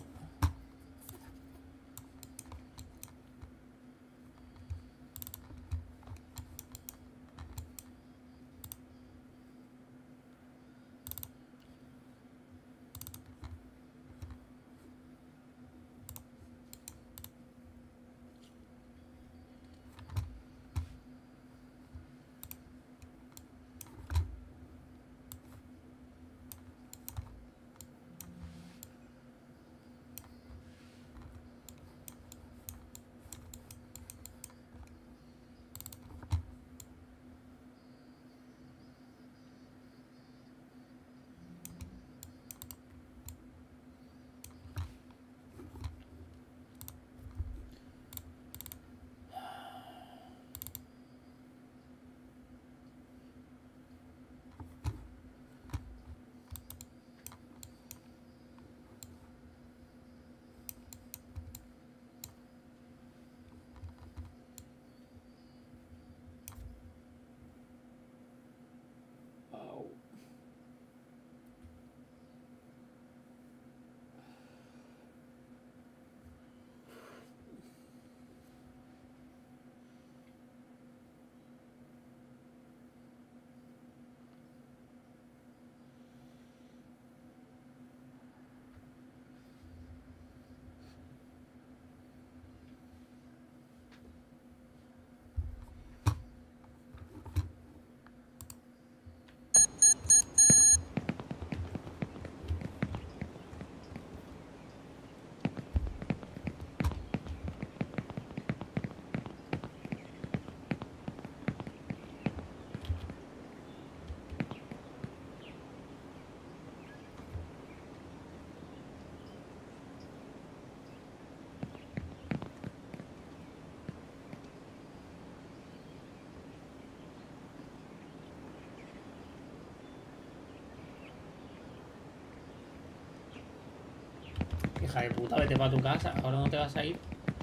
Hija de puta, vete para tu casa. Ahora no te vas a ir.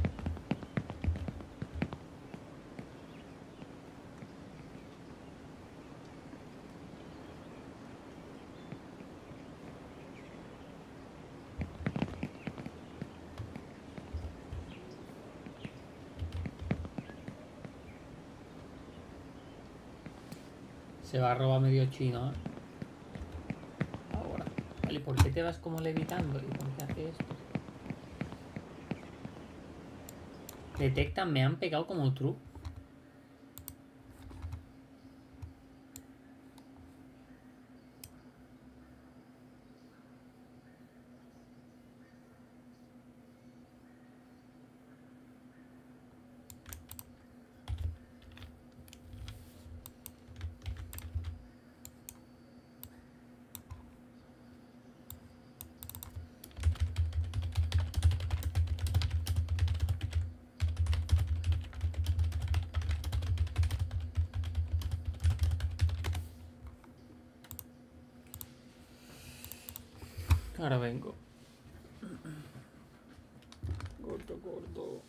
Se va a robar medio chino, ¿eh? Ahora. Vale, ¿por qué te vas como levitando? ¿Y por qué hace esto? Detectan, me han pegado como true. Ahora vengo. Gordo, gordo.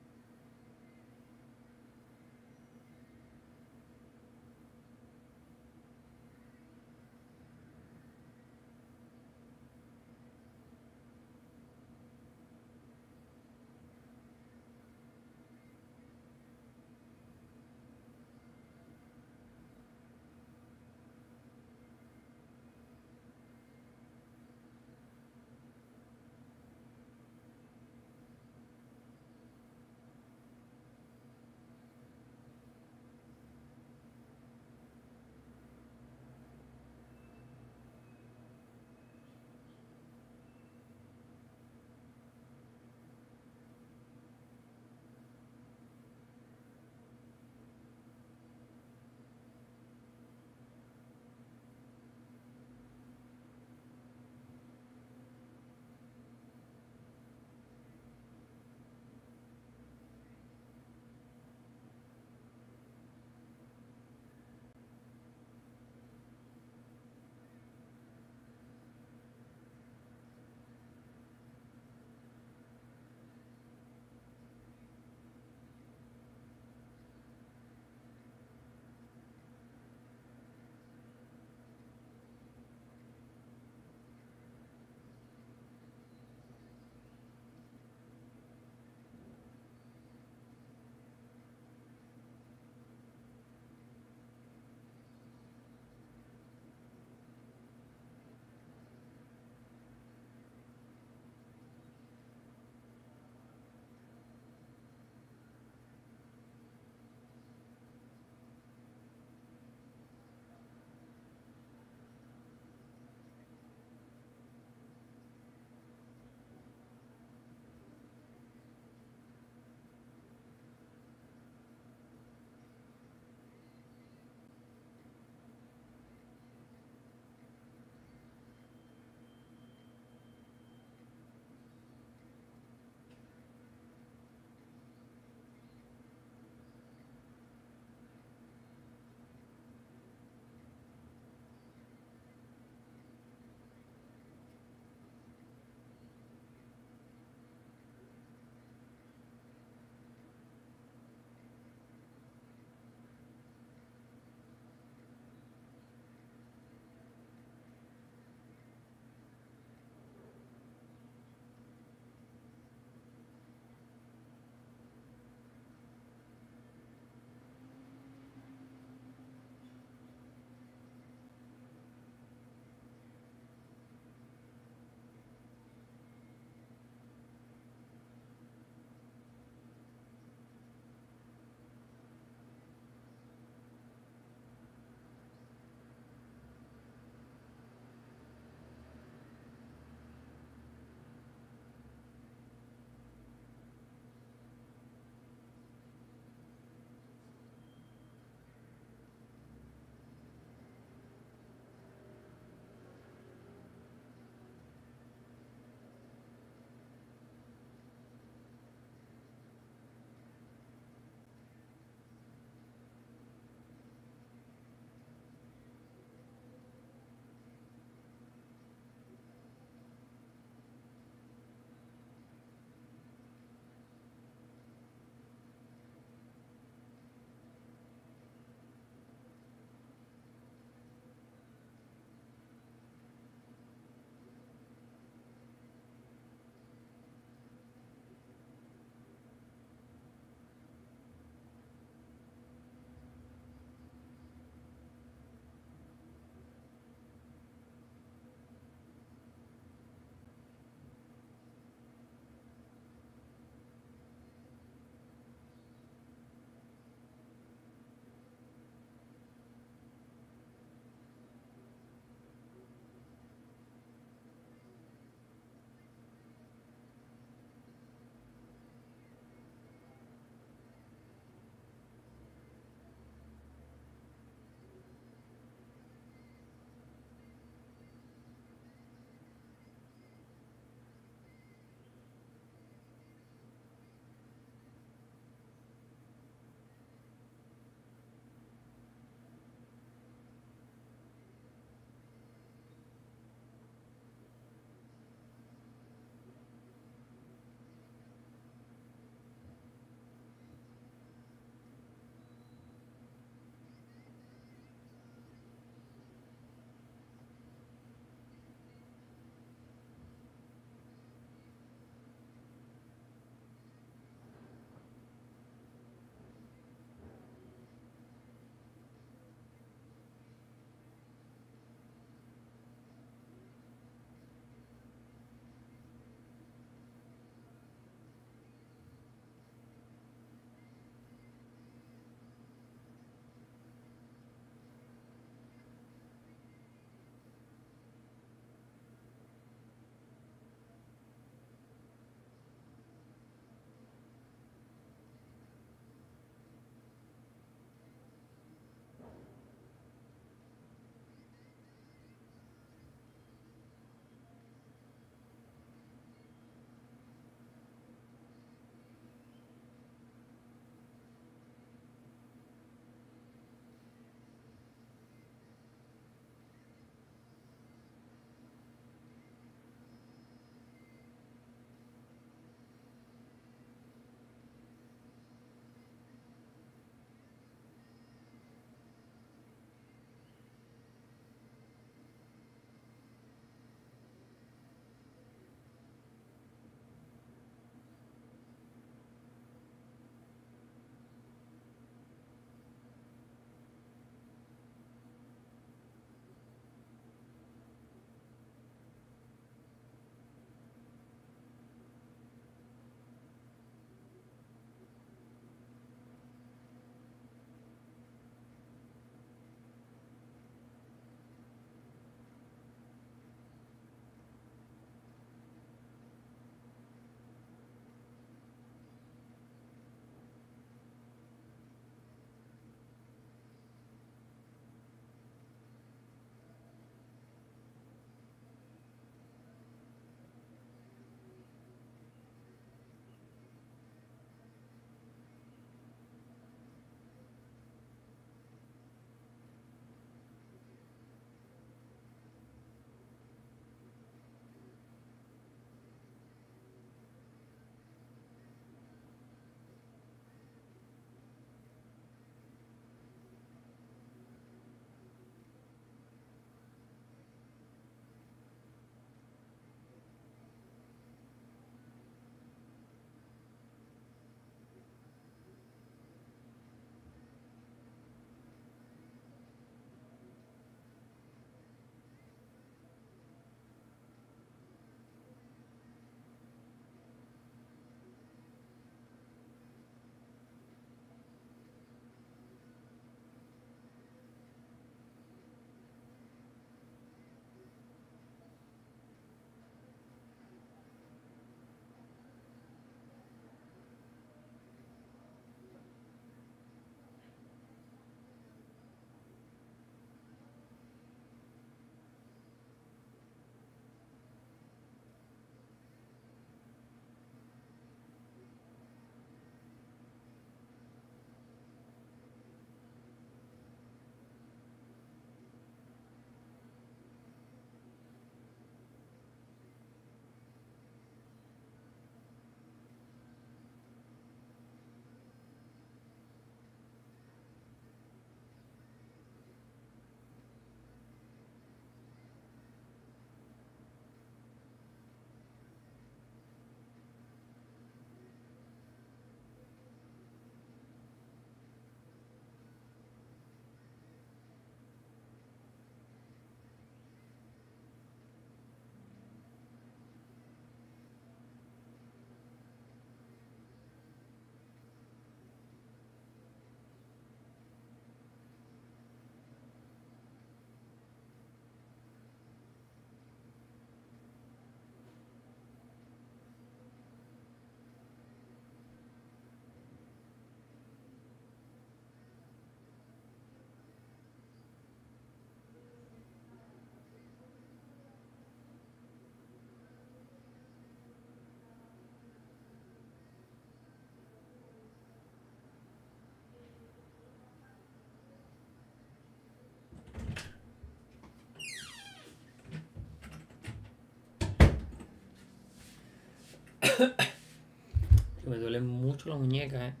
Que me duelen mucho las muñecas, eh.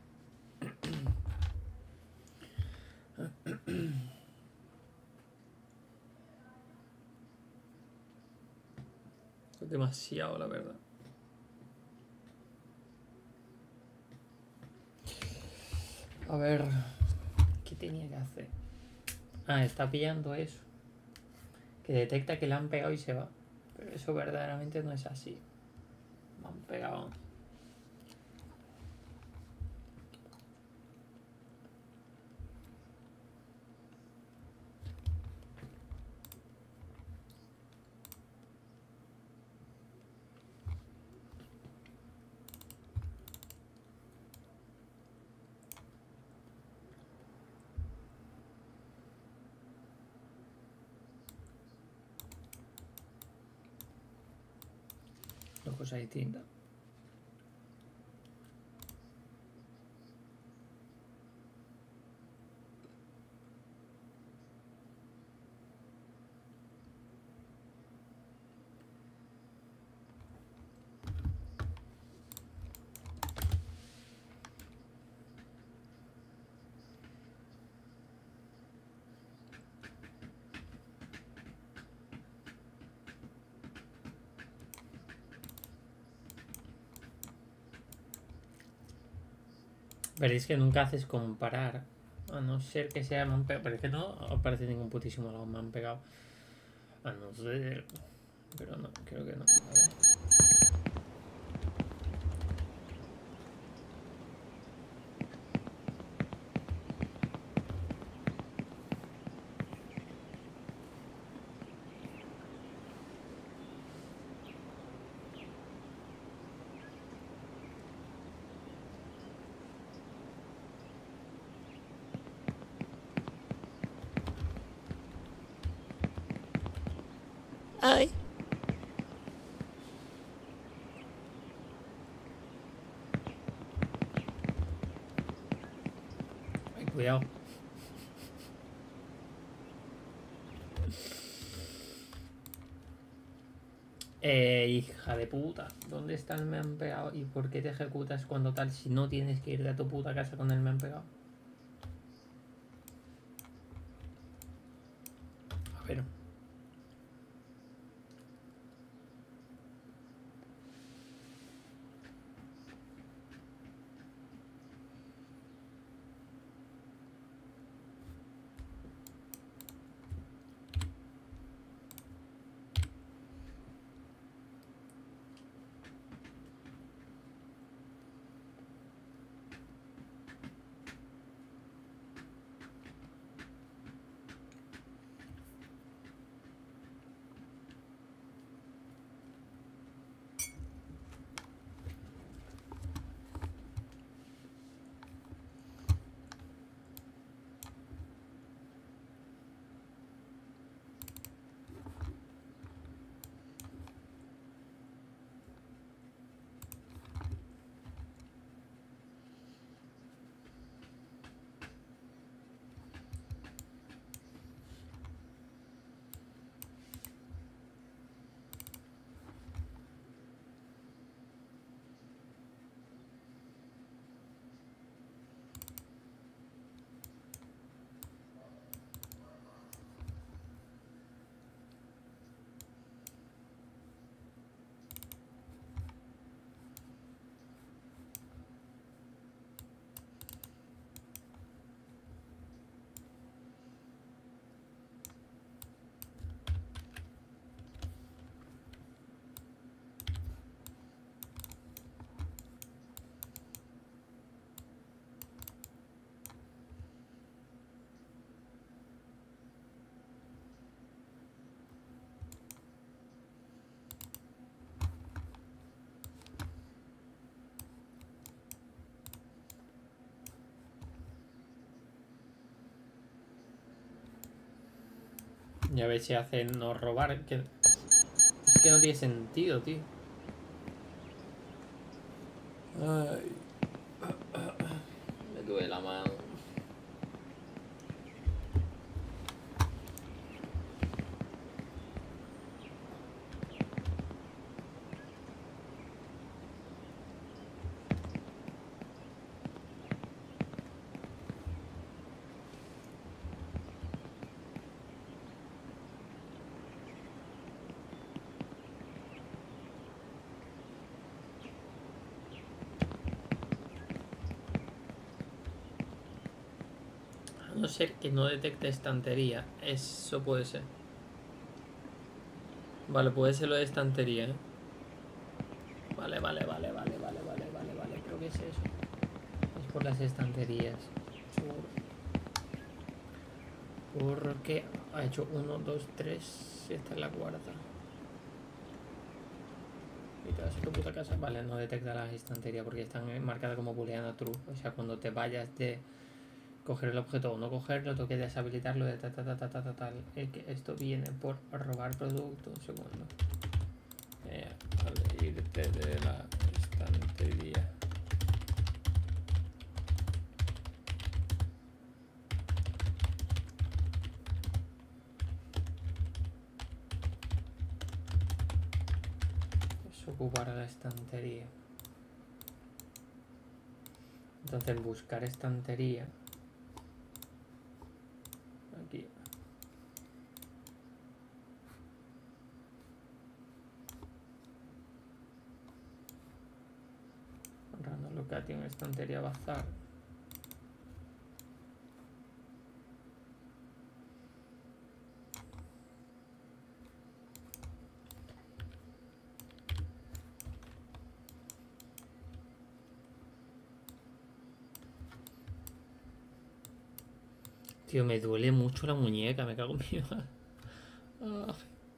Es demasiado, la verdad. A ver, ¿qué tenía que hacer? Ah, está pillando eso. Que detecta que le han pegado y se va. Pero eso verdaderamente no es así. Me han pegado. Dos cosas distintas. Veréis que nunca haces comparar. A no ser que sea me han pegado. Pero es que no aparece ningún putísimo lado. Me han pegado. A no ser. Pero no, creo que no. A ver. Ay. Ay, cuidado. Eh, hija de puta. ¿Dónde está el me han pegado? ¿Y por qué te ejecutas cuando tal si no tienes que ir de a tu puta casa con el me han pegado? A ver. Ya ves si hacen no robar. Que... Es que no tiene sentido, tío. Ay. Me duele la mano. no ser que no detecte estantería. Eso puede ser. Vale, puede ser lo de estantería, ¿eh? Vale, vale, vale, vale, vale, vale, vale, vale. Creo que es eso. Es por las estanterías. Por... Porque ha hecho uno, dos, tres. Esta es la cuarta. Y te vas a tu puta casa. Vale, no detecta las estanterías porque están marcadas como booleana true. O sea, cuando te vayas de coger el objeto o no cogerlo, tengo que deshabilitarlo de ta ta ta ta ta ta tal. Es que esto viene por robar producto. Un segundo. Eh, al irte de la estantería. Ocupar la estantería. Entonces buscar estantería. Aquí. Random location estantería bazar. Tío, me duele mucho la muñeca, me cago en mi madre. Ah.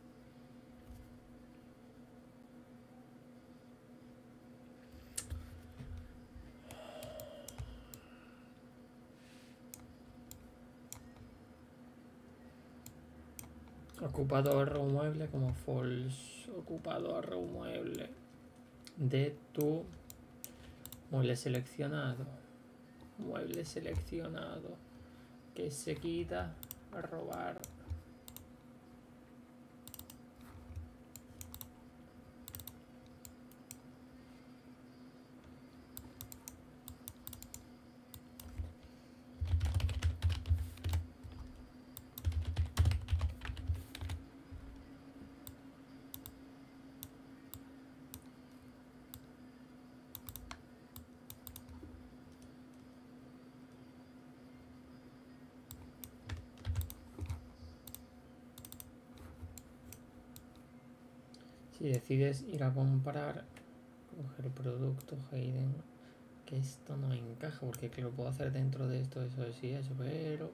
Ocupado arrow mueble como false. Ocupado arrow mueble de tu mueble seleccionado. Mueble seleccionado. Que se quita a robar. Si decides ir a comprar, coger producto, Hayden, que esto no encaja, porque que lo puedo hacer dentro de esto, eso sí, eso, pero...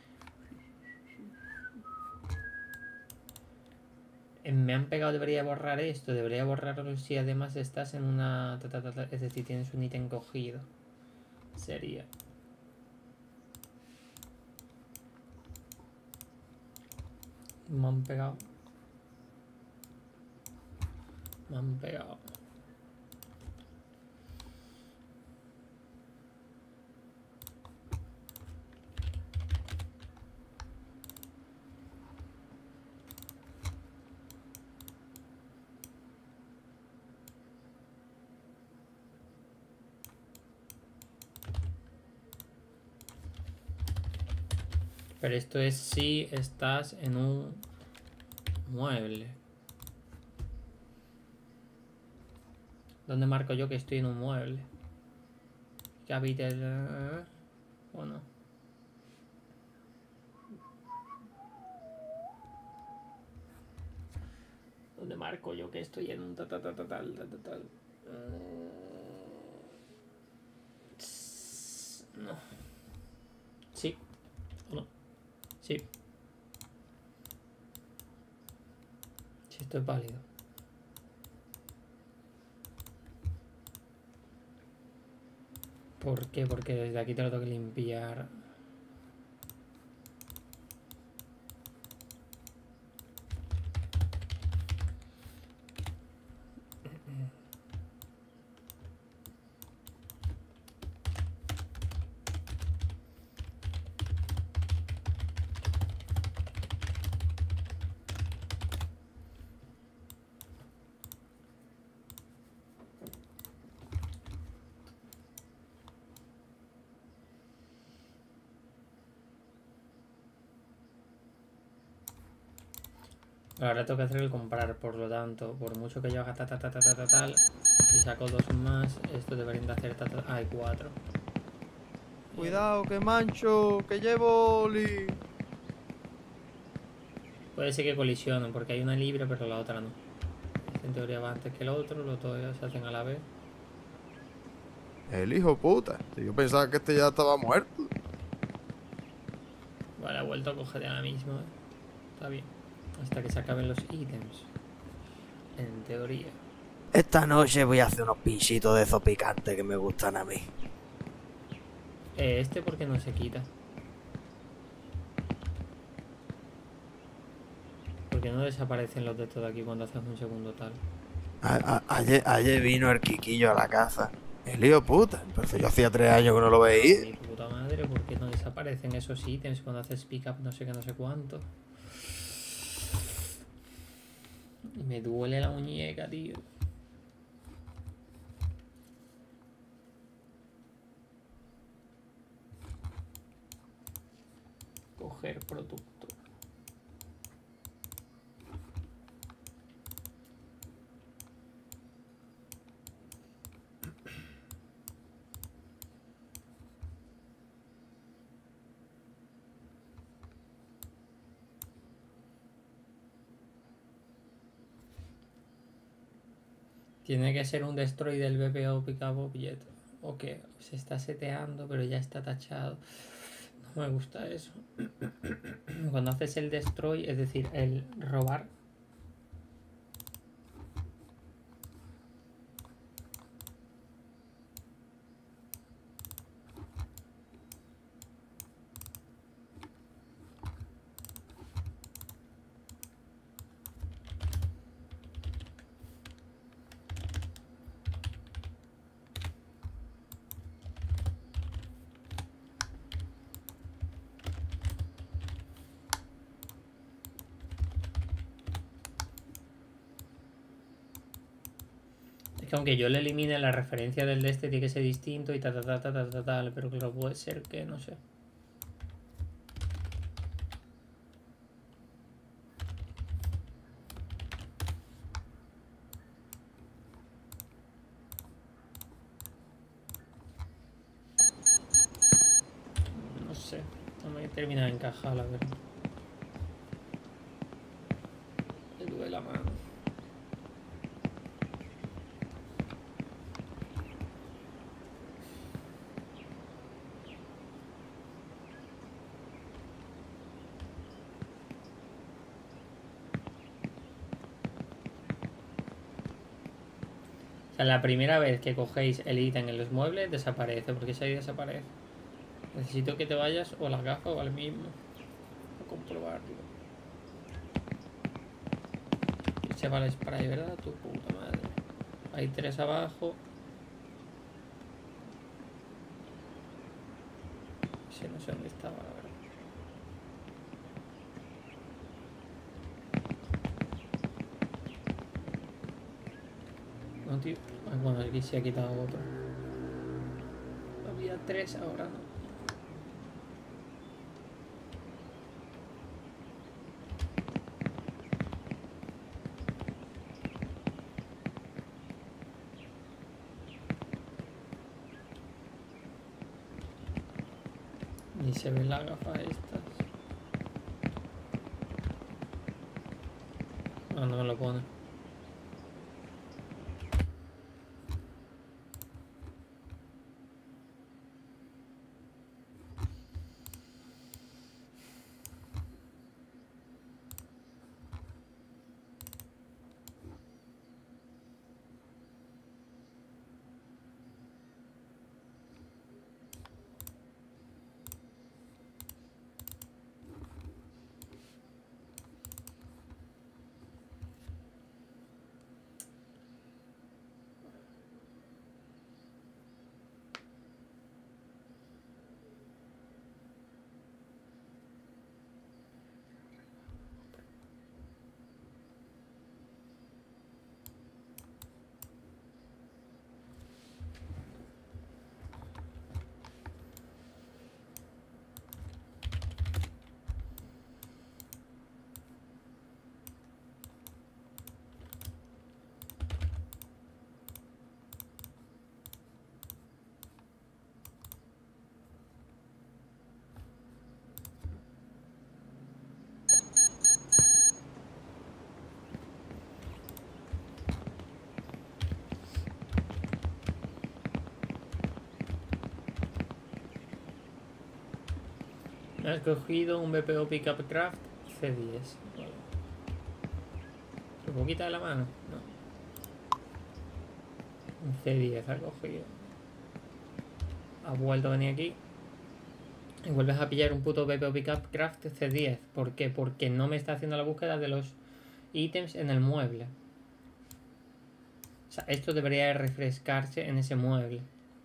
Me han pegado, debería borrar esto, debería borrarlo si además estás en una... Ta, ta, ta, ta, es decir, tienes un ítem cogido. Sería... Me han pegado. Me han pegado. Pero esto es si estás en un mueble. ¿Dónde marco yo que estoy en un mueble? ¿Que habite el... o no? ¿Dónde marco yo que estoy en un ta ta ta ta tal ta ta tal? No. Sí. ¿O no? Sí. Sí, esto es válido. ¿Por qué? Porque desde aquí te lo tengo que limpiar. Ahora tengo que hacer el comprar, por lo tanto, por mucho que yo haga ta ta ta ta ta ta tal, y saco dos más, esto deberían de hacer ta ta. Ah, hay cuatro. Cuidado, que mancho, que llevo oli. Puede ser que colisionen, porque hay una libre, pero la otra no. En teoría va antes que el otro, los dos se hacen a la vez. El hijo puta. Si yo pensaba que este ya estaba muerto. Vale, ha vuelto a coger ahora mismo, ¿eh? Está bien. Hasta que se acaben los ítems. En teoría. Esta noche voy a hacer unos pinchitos de esos picantes que me gustan a mí. Eh, este porque no se quita. Porque no desaparecen los de todo aquí cuando haces un segundo tal. A- a- ayer, ayer vino el Quiquillo a la casa. El hijo puta. Pero si yo hacía tres años que no lo veía. Mi puta madre, ¿por qué no desaparecen esos ítems cuando haces pick up no sé qué, no sé cuánto? Y me duele la muñeca, tío. Coger producto. Tiene que ser un destroy del B P O Pickup Object. O que se está seteando, pero ya está tachado. No me gusta eso. Cuando haces el destroy, es decir, el robar. Que aunque yo le elimine la referencia del de este tiene que ser distinto y ta ta ta ta ta ta tal, pero claro, puede ser que no sé. No sé, no me termina de encajar la verdad. Me duele la mano. O sea, la primera vez que cogéis el ítem en los muebles desaparece, porque ese ahí desaparece. Necesito que te vayas o a las gafas o al mismo. A comprobarlo. Ese vale spray, ¿verdad? Tu puta madre. Hay tres abajo. Ese no sé dónde estaba, la verdad. No, tío. Ah, bueno, aquí se ha quitado otro. Había tres, ahora no. Ni se ven las gafas estas. No, no me lo pone. Me has cogido un B P O Pickup Craft C diez. Vale. ¿Se puedo quitar de la mano? No. Un C diez ha cogido. Ha vuelto a venir aquí. Y vuelves a pillar un puto B P O Pickup Craft C diez. ¿Por qué? Porque no me está haciendo la búsqueda de los ítems en el mueble. O sea, esto debería refrescarse en ese mueble.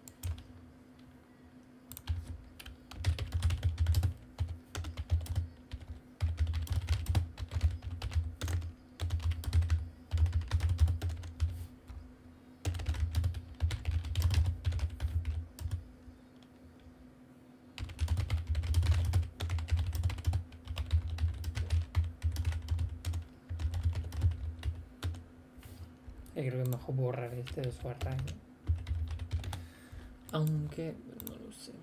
Yo creo que es mejor borrar este de su arranque. Aunque no lo sé.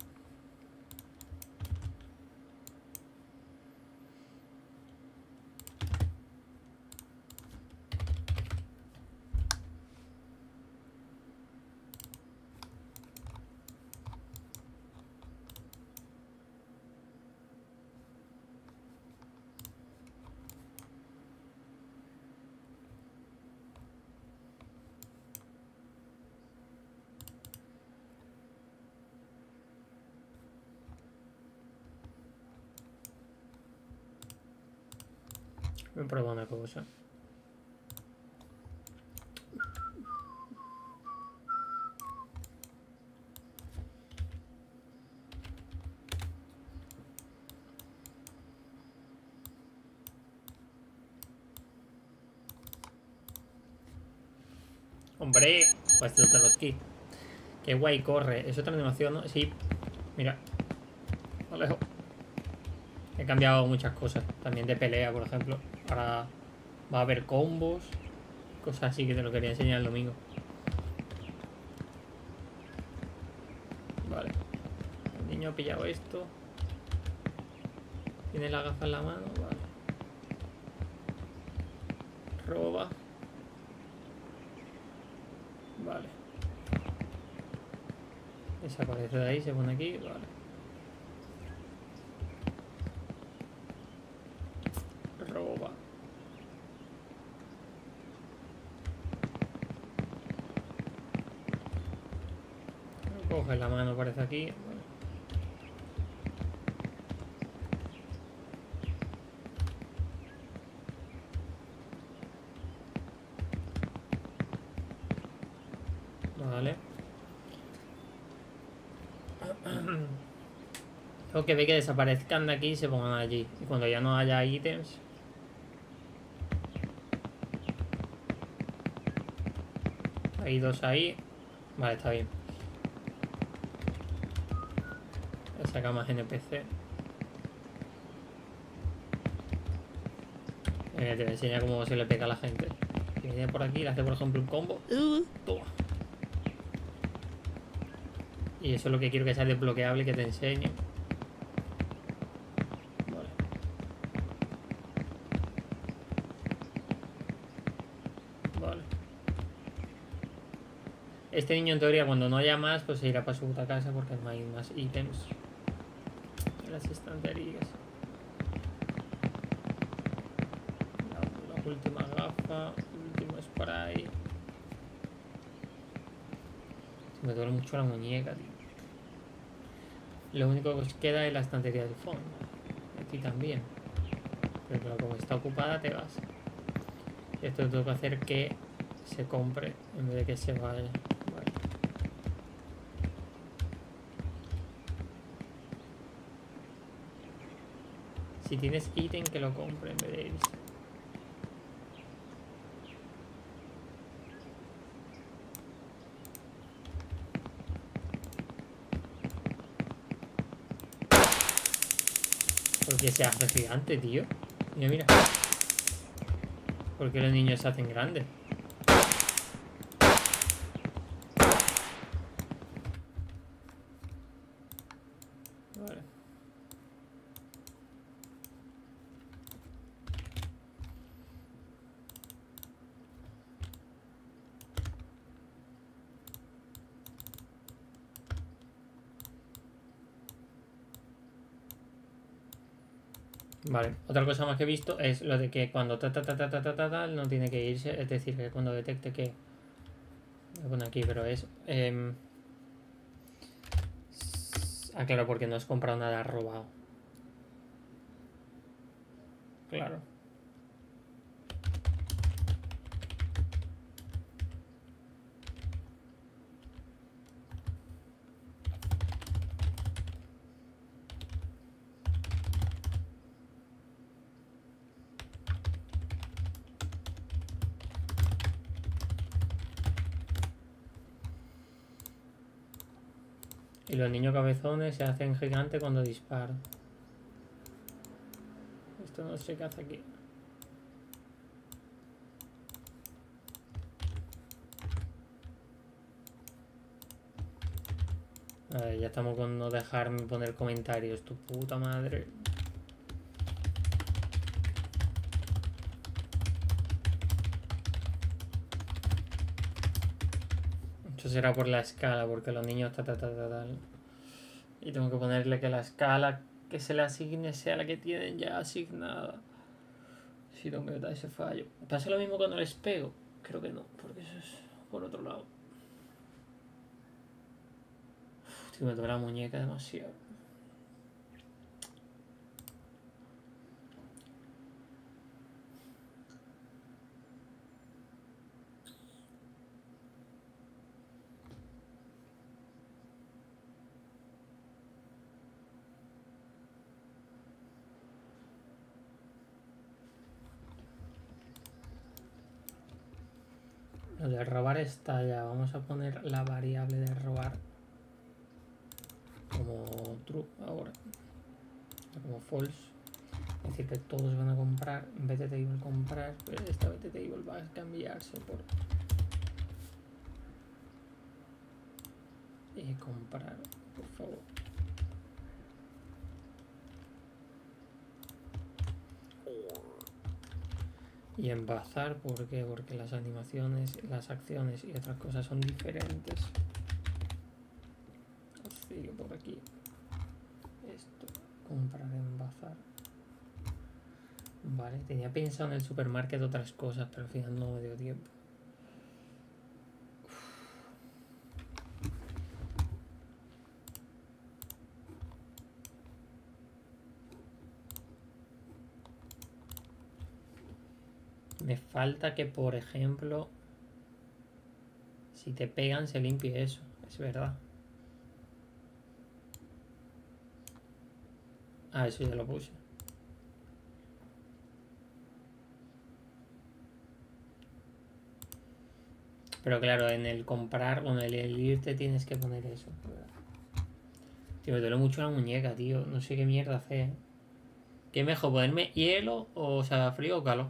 Voy a probar una cosa. Hombre, pues te lo los kits. Qué guay corre. Es otra animación, ¿no? Sí. Mira. Alejo. He cambiado muchas cosas. También de pelea, por ejemplo. Ahora va a haber combos. Cosas así que te lo quería enseñar el domingo. Vale. El niño ha pillado esto. Tiene la gafa en la mano. Vale. Roba. Vale. Desaparece de ahí, se pone aquí. Vale. Roba. Coge la mano, parece aquí. Vale. Vale. Tengo que ver que desaparezcan de aquí y se pongan allí. Y cuando ya no haya ítems. Hay dos ahí. Vale, está bien. Voy a sacar más N P C. Eh, te voy a enseñar cómo se le pega a la gente. Si viene por aquí, le hace por ejemplo un combo. Uh, toma. Y eso es lo que quiero que sea desbloqueable y que te enseñe. Vale. Vale. Este niño en teoría cuando no haya más pues se irá para su puta casa porque no hay más ítems en las estanterías. La, la última gafa, el último spray. Se me duele mucho la muñeca, tío. Lo único que os queda es la estantería del fondo. Aquí también. Pero claro, como está ocupada te vas. Y esto tengo que hacer que se compre en vez de que se vaya. Vale. Si tienes ítem que lo compre en vez de irse. Porque se hace gigante, tío. Mira, mira. Porque los niños se hacen grandes. Vale. Vale, otra cosa más que he visto es lo de que cuando ta ta ta ta ta ta ta, ta no tiene que irse, es decir, que cuando detecte que... Lo pone aquí, pero es... Eh... Ah, claro, porque no has comprado nada robado. Claro. Y los niños cabezones se hacen gigantes cuando disparan. Esto no sé qué hace aquí. A ver, ya estamos con no dejarme poner comentarios, tu puta madre. Eso será por la escala, porque los niños ta ta ta ta tal. Y tengo que ponerle que la escala que se le asigne sea la que tienen ya asignada. Si no me da ese fallo. ¿Pasa lo mismo cuando les pego? Creo que no, porque eso es por otro lado. Uf, tío, me duele la muñeca demasiado. Lo de robar está ya. Vamos a poner la variable de robar como true ahora. Como false. Es decir, que todos van a comprar. B T table comprar. Pero esta B T table va a cambiarse por... Y comprar, por favor. Y en bazar, ¿por qué? Porque las animaciones, las acciones y otras cosas son diferentes. Así que por aquí. Esto, comprar en bazar. Vale, tenía pensado en el supermarket otras cosas, pero al final no me dio tiempo. Me falta que, por ejemplo, si te pegan se limpie eso, es verdad. Ah, eso ya lo puse. Pero claro, en el comprar, bueno, en el irte tienes que poner eso. Tío, me duele mucho la muñeca, tío. No sé qué mierda hacer. ¿Qué mejor, ponerme hielo o, o sea, frío o calor?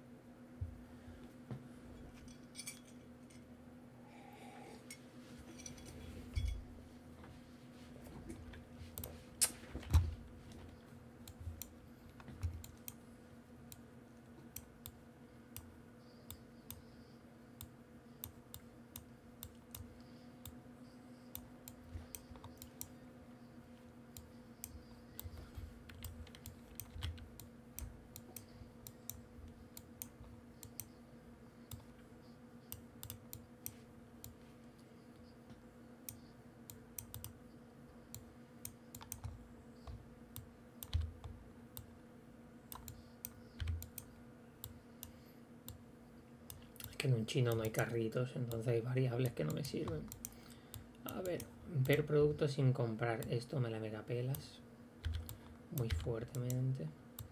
Que en un chino no hay carritos, entonces hay variables que no me sirven. A ver, ver productos sin comprar. Esto me la megapelas muy fuertemente.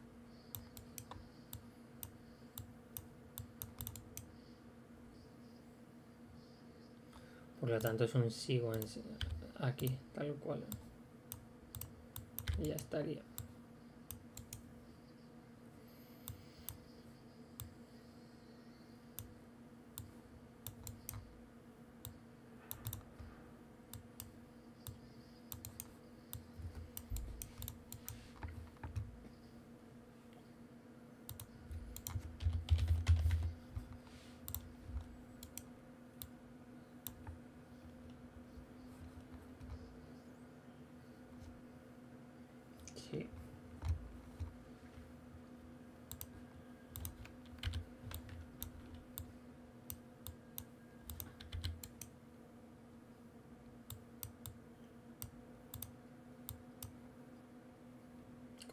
Por lo tanto es un sigo en, aquí, tal cual. Y ya estaría. Sí.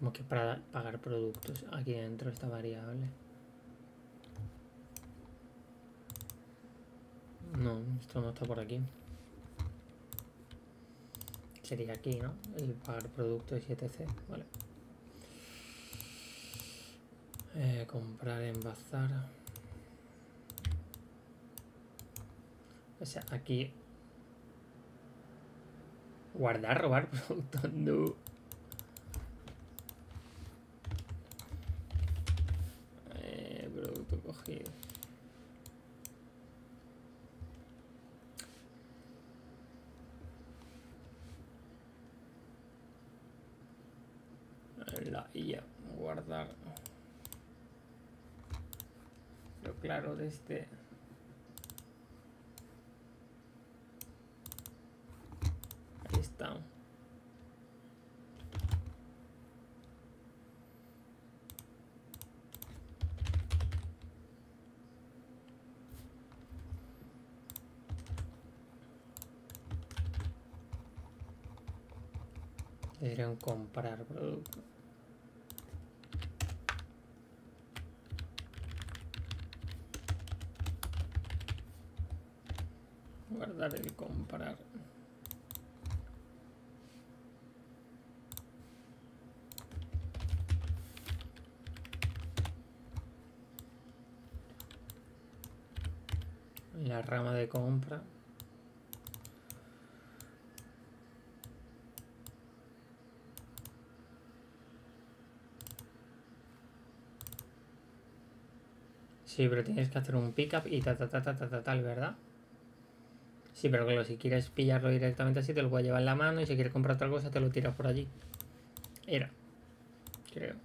Como que para pagar productos aquí dentro esta variable. No, esto no está por aquí. Sería aquí, ¿no? El pagar productos y etcétera. Vale. Eh, comprar en bazar. O sea, aquí. Guardar, robar productos. No. Eh, producto cogido. La I A. Guardar. Pero claro, desde. Ahí está. Deberían comprar producto. Guardar el comprar. La rama de compra. Sí, pero tienes que hacer un pickup y ta ta ta ta ta ta tal, ¿verdad? Sí, pero claro, si quieres pillarlo directamente así, te lo puedes llevar en la mano y si quieres comprar otra cosa, te lo tiras por allí. Era. Creo.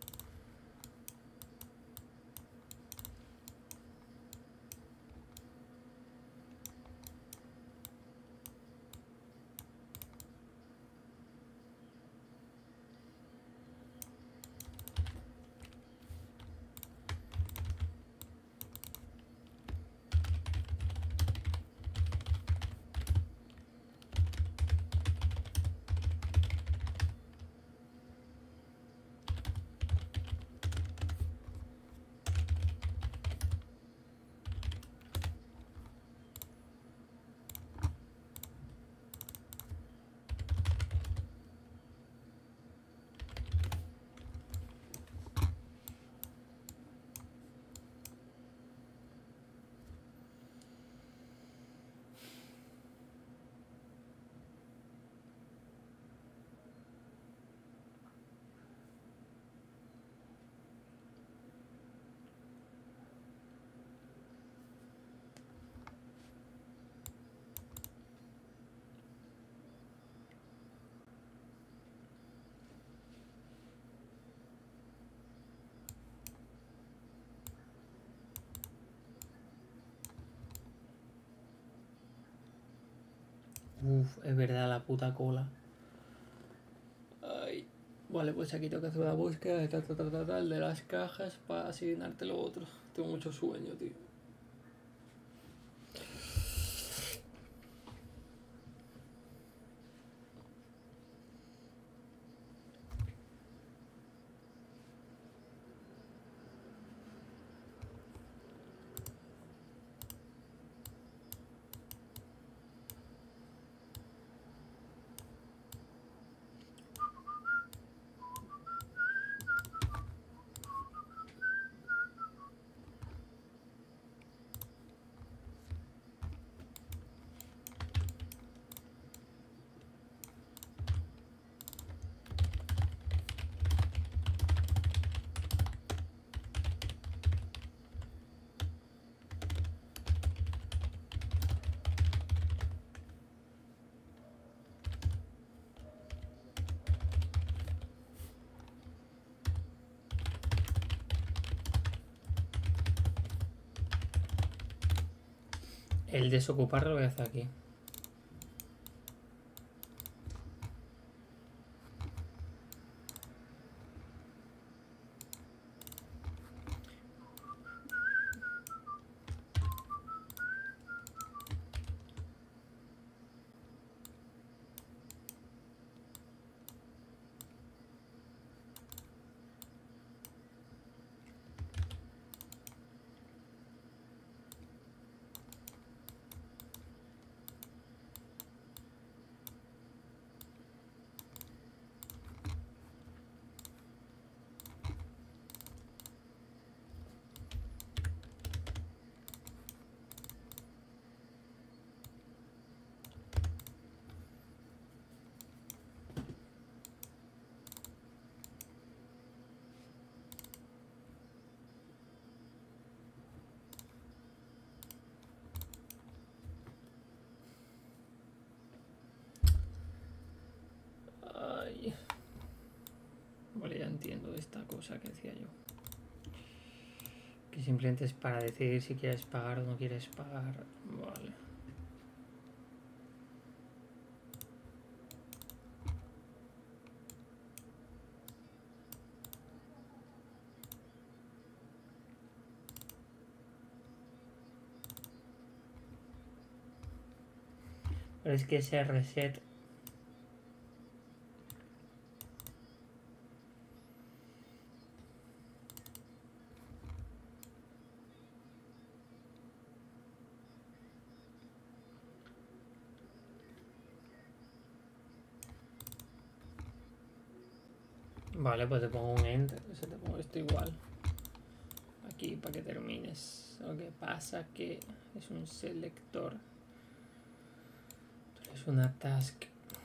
Uf, es verdad, la puta cola. Ay. Vale, pues aquí tengo que hacer una búsqueda de tal, tal, tal, tal, tal, de las cajas para asignarte lo otro. Tengo mucho sueño, tío. El desocupar lo voy a hacer aquí. cosa que decía yo. Que simplemente es para decidir si quieres pagar o no quieres pagar. Vale. Pero es que ese reset vale, pues te pongo un enter, o sea, te pongo esto igual aquí para que termines. Lo que pasa que es un selector, es una task.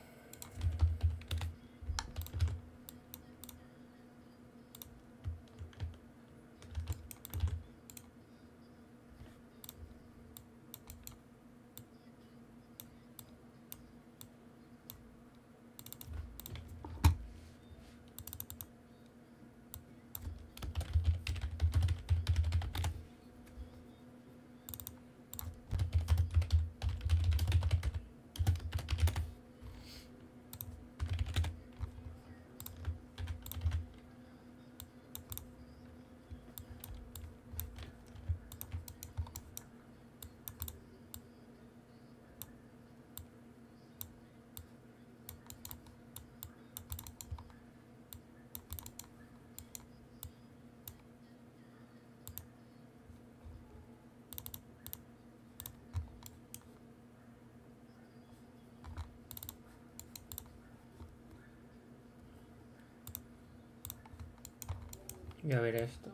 Voy a ver esto.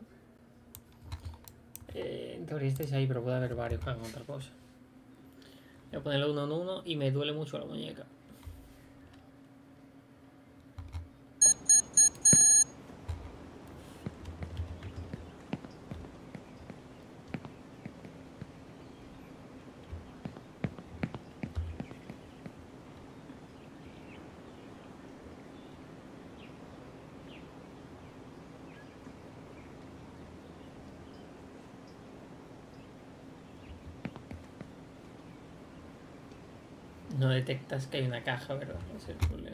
Eh, en teoría este es ahí, pero puede haber varios que hagan otra cosa. Voy a ponerlo uno en uno y me duele mucho la muñeca. No detectas que hay una caja, ¿verdad? Ese es el problema.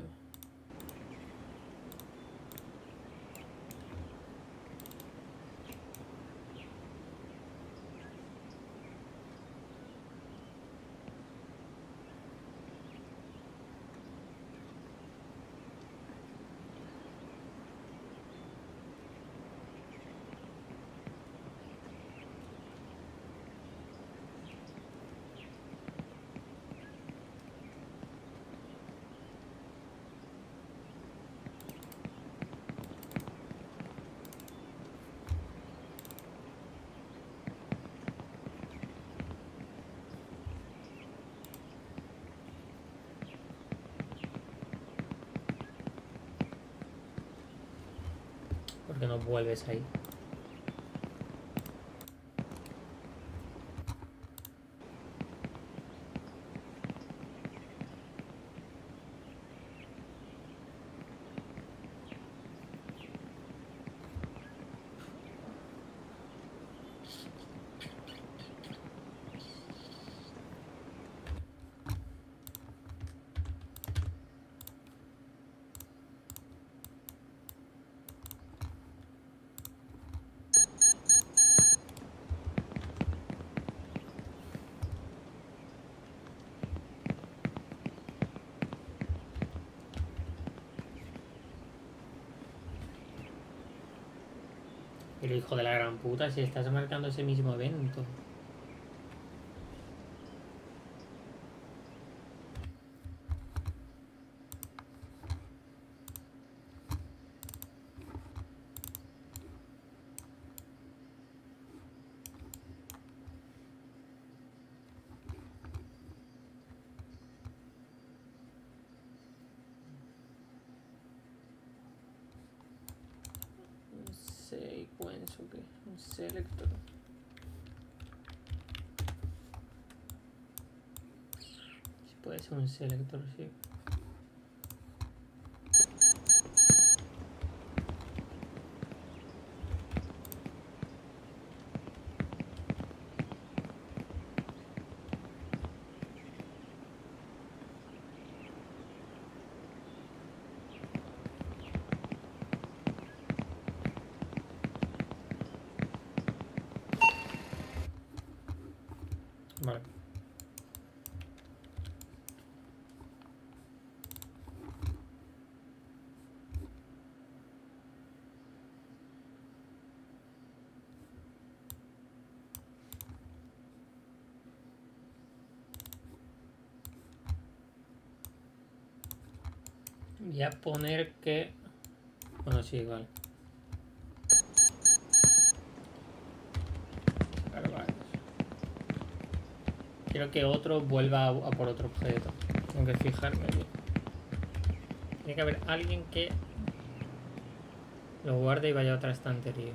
¿Por qué no vuelves ahí? Pero hijo de la gran puta, si estás marcando ese mismo evento. Un sequence, ok. Un selector. Si puede ser un selector, sí. Voy a poner que... Bueno, sí, vale. Sacar varios. Quiero que otro vuelva a, a por otro objeto. Tengo que fijarme bien. Tiene que haber alguien que lo guarde y vaya a otra estantería.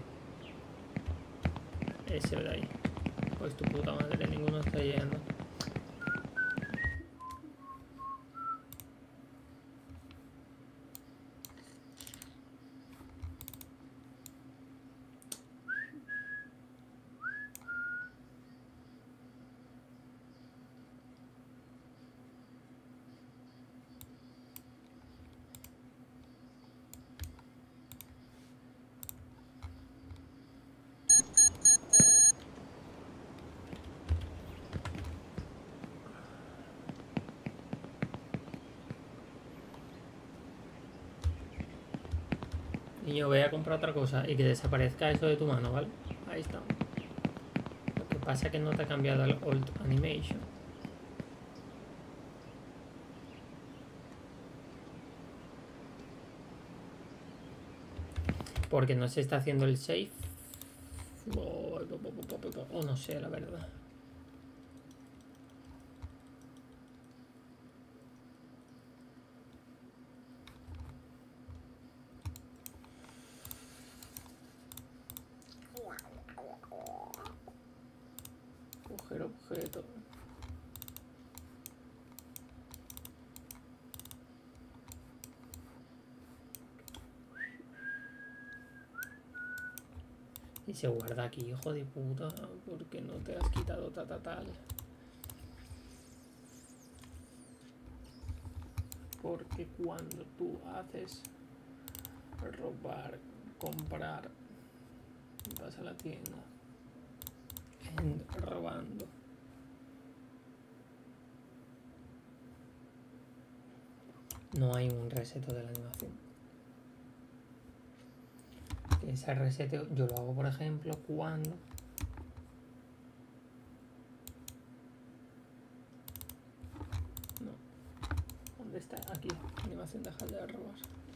Ese de ahí. Pues tu puta madre, ninguno está yendo. Niño, voy a comprar otra cosa y que desaparezca eso de tu mano, ¿vale? Ahí está. Lo que pasa es que no te ha cambiado el Alt Animation. Porque no se está haciendo el save. O oh, no sé, la verdad. Coger objeto. Y se guarda aquí, hijo de puta, porque no te has quitado ta ta tal. Porque cuando tú haces robar, comprar, vas a la tienda, en robando. No hay un reseto de la animación. Ese reseteo yo lo hago, por ejemplo, cuando no, ¿dónde está? Aquí, animación dejar de robar.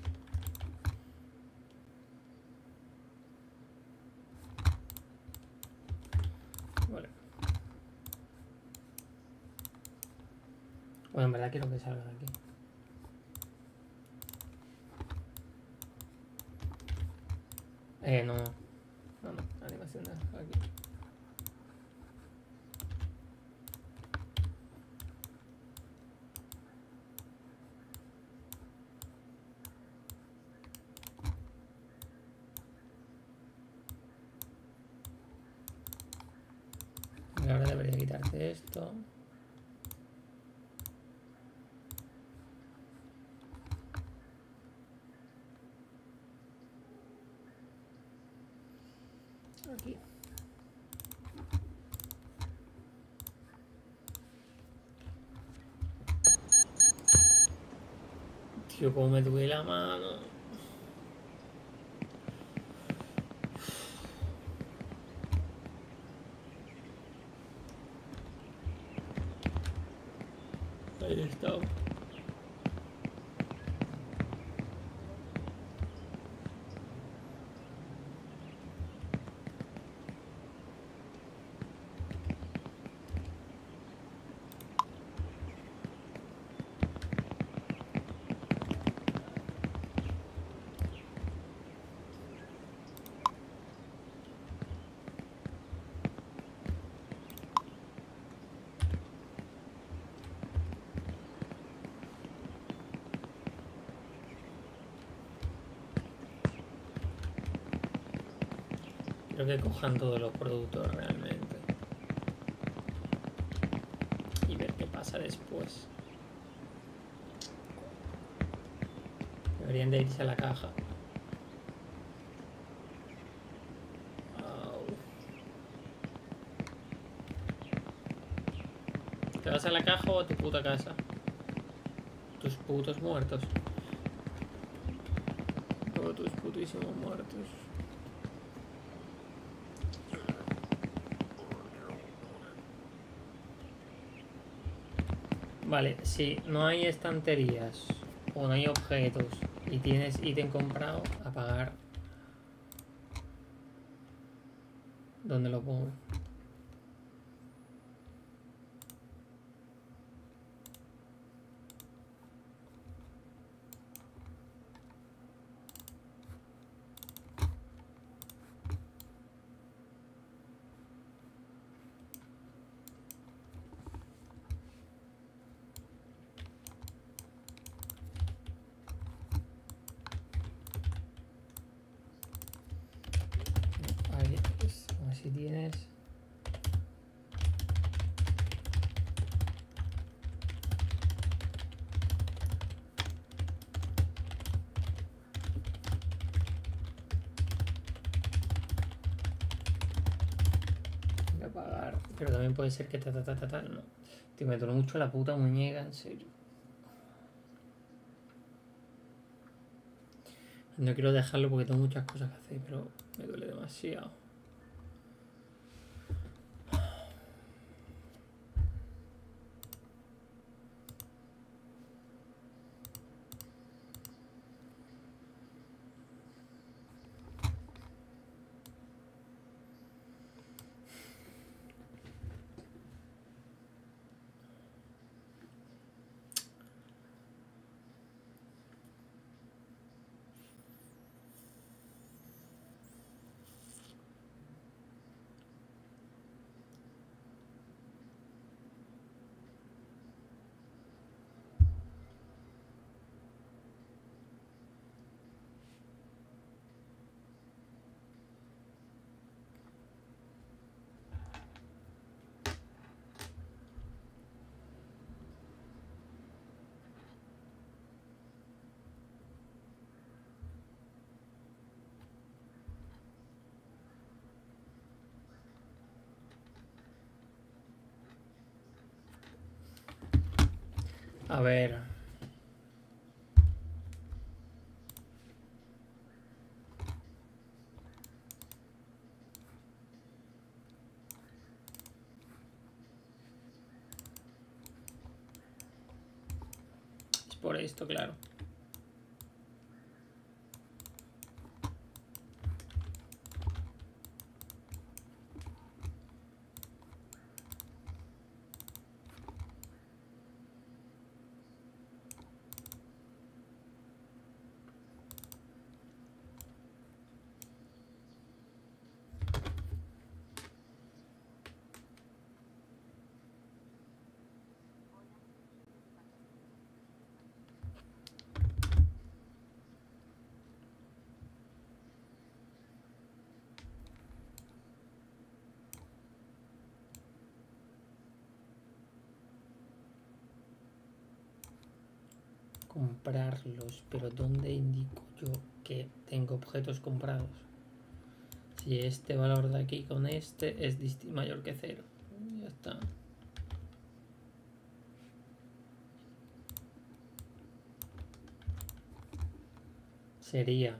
Vale. Bueno, en verdad quiero que salga de aquí. Eh, no. No, no. Animación de aquí. Y ahora debería quitarte esto. Aquí. Tío, cómo me duele la mano. Ahí está. Quiero que cojan todos los productos realmente. Y ver qué pasa después. Deberían de irse a la caja. Au. ¿Te vas a la caja o a tu puta casa? Tus putos muertos. O tus putísimos muertos. Vale, si no hay estanterías o no hay objetos y tienes ítem comprado, a pagar. ¿Dónde lo pongo? Ahí, pues, a ver si tienes. Voy a pagar, pero también puede ser que ta ta ta ta ta. No. Tío, me duele mucho la puta muñeca, en serio. No quiero dejarlo porque tengo muchas cosas que hacer, pero me duele demasiado. A ver. Es por esto, claro. Comprarlos, pero ¿dónde indico yo que tengo objetos comprados? Si este valor de aquí con este es disti- mayor que cero, ya está. Sería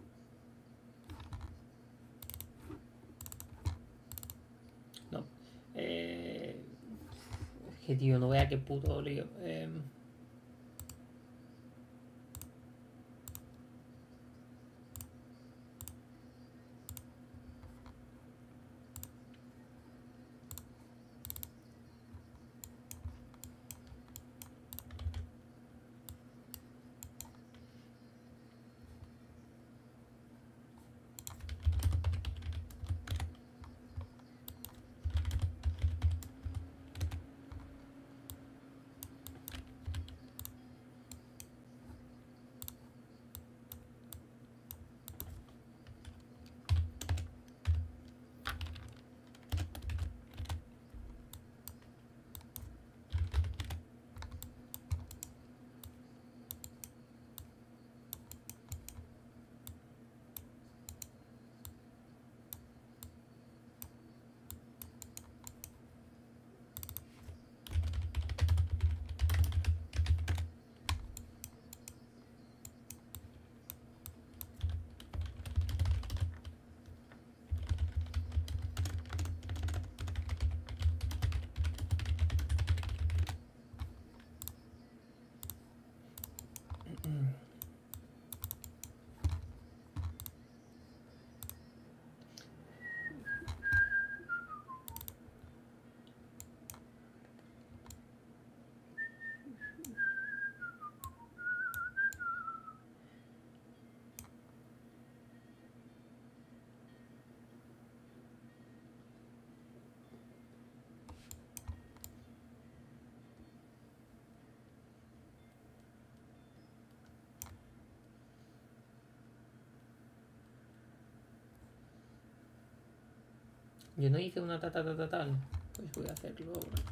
no eh... es que tío, no vea qué puto lío. eh... Yo no hice una ta ta ta ta tal. Pues voy a hacerlo ahora.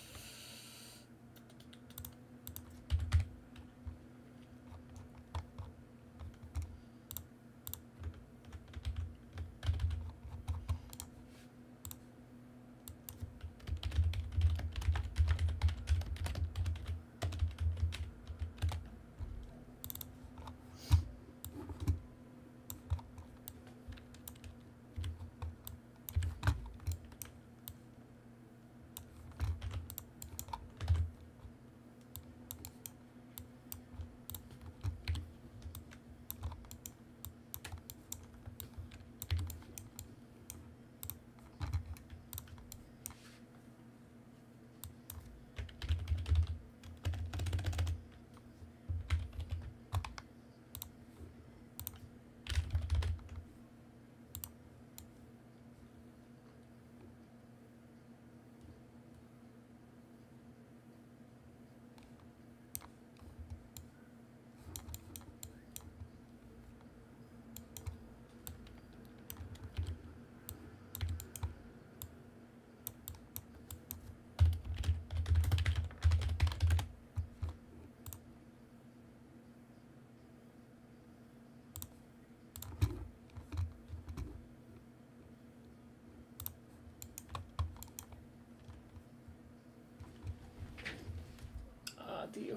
Tío.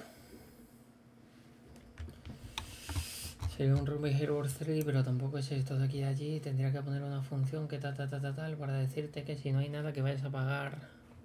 Sería un Ruby Hero tres, pero tampoco es esto de aquí a allí. Tendría que poner una función que ta ta ta ta tal para decirte que si no hay nada que vayas a pagar.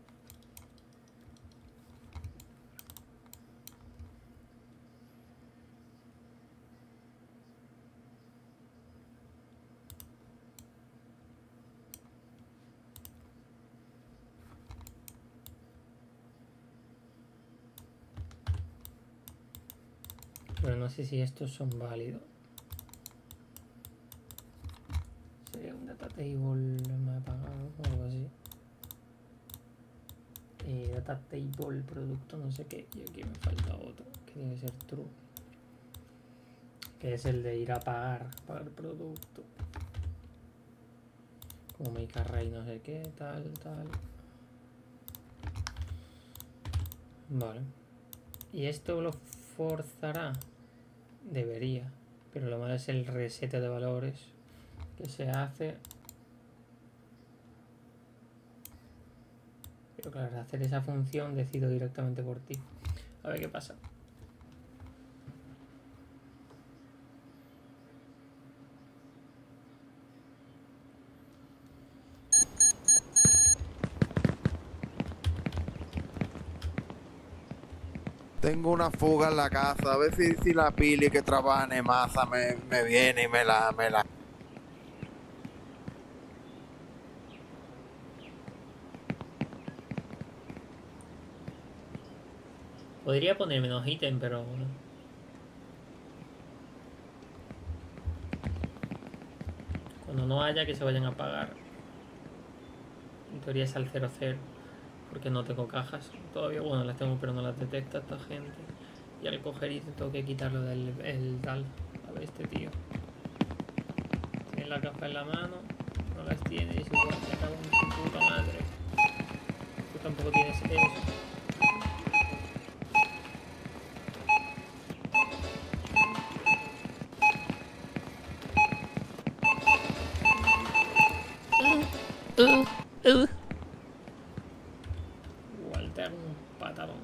Pero no sé si estos son válidos. Sería un data table me ha pagado o algo así. Y data table producto no sé qué. Y aquí me falta otro que tiene que ser true. Que es el de ir a pagar, pagar producto. Como make array no sé qué, tal, tal. Vale. ¿Y esto lo forzará? Debería, pero lo malo es el reset de valores que se hace. Pero claro, hacer esa función decido directamente por ti. A ver qué pasa. Tengo una fuga en la casa, a ver si, si la pili que trabaja en masa me, me viene y me la, me la... Podría poner menos ítem, pero... Cuando no haya, que se vayan a pagar. En teoría es al cero cero. Porque no tengo cajas. Todavía, bueno, las tengo, pero no las detecta esta gente. Y al coger ítem tengo que quitarlo del el tal. A ver, este tío. Tiene la caja en la mano. No las tiene y se igual se acaba en su puta madre. Tú tampoco tienes eso. Uh, uh. Igual te hago un patadón.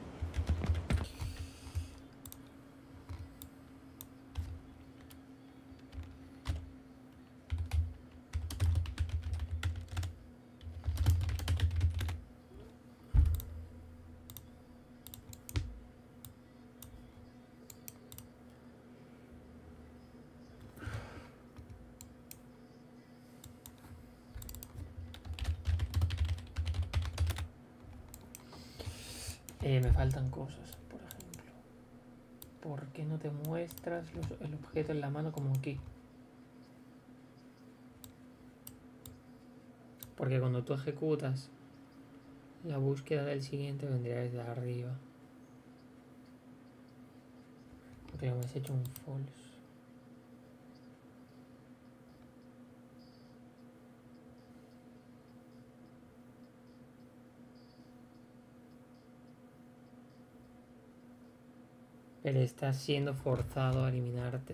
Eh, me faltan cosas, por ejemplo. ¿Por qué no te muestras los, el objeto en la mano como aquí? Porque cuando tú ejecutas la búsqueda del siguiente vendría desde arriba. Porque lo hemos hecho un false. Pero estás siendo forzado a eliminarte.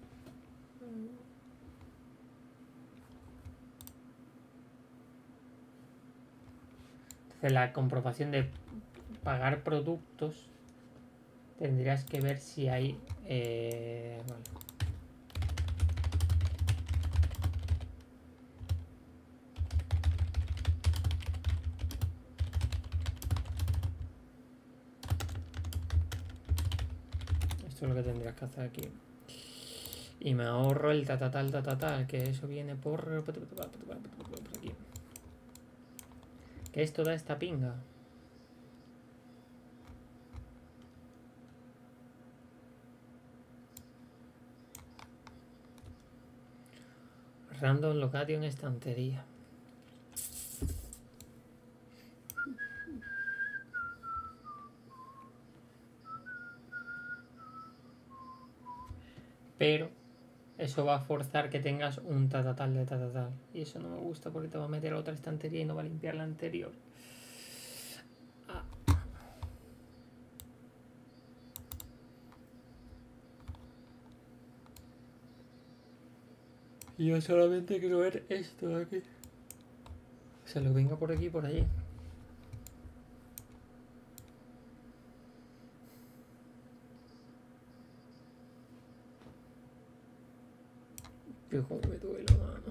Entonces la comprobación de pagar productos tendrías que ver si hay... Eh, vale. Esto es lo que tendrías que hacer aquí. Y me ahorro el tatatal tatatal, que eso viene por, por aquí. ¿Qué es toda esta pinga? Random location estantería. Pero eso va a forzar que tengas un tatatal de tatatal. Y eso no me gusta porque te va a meter a otra estantería y no va a limpiar la anterior. Ah. Y yo solamente quiero ver esto de aquí. O sea, lo que venga por aquí y por allí. Tío, cómo me duele la mano.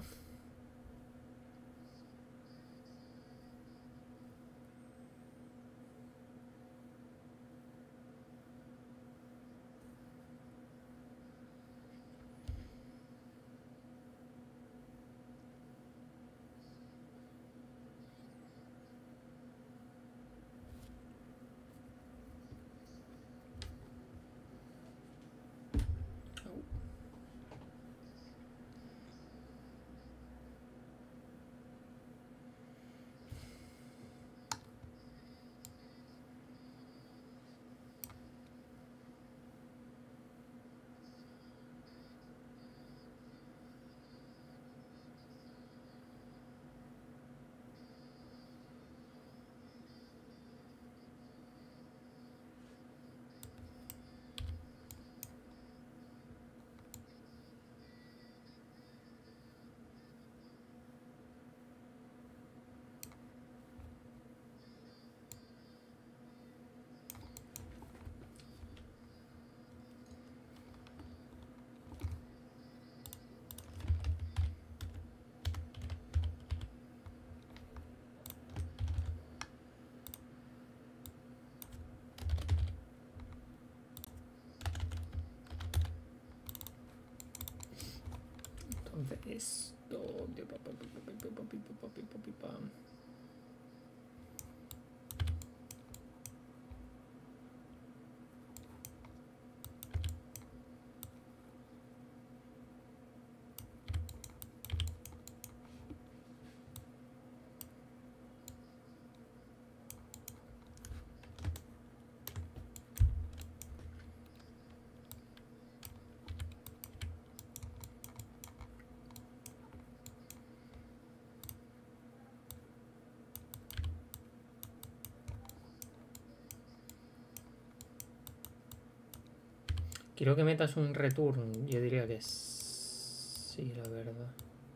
Entonces esto... Quiero que metas un return. Yo diría que sí, la verdad.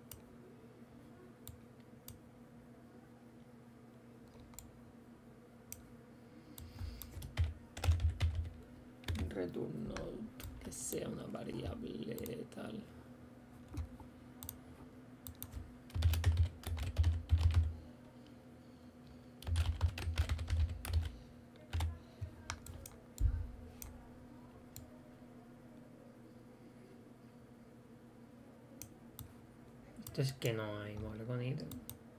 Return node, que sea una variable tal. Es que no hay mole con ítem.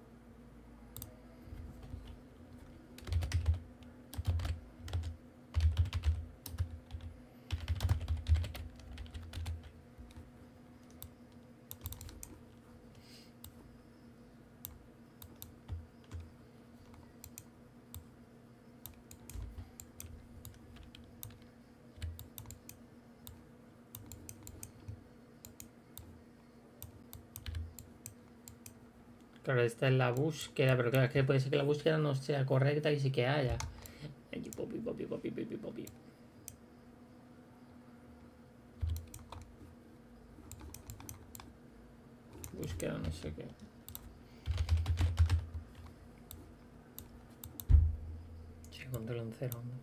Claro, esta es la búsqueda, pero claro, es que puede ser que la búsqueda no sea correcta y sí que haya. Ay, popi, popi, popi, popi, popi. Búsqueda, no sé qué. Sí, control en cero, ¿no?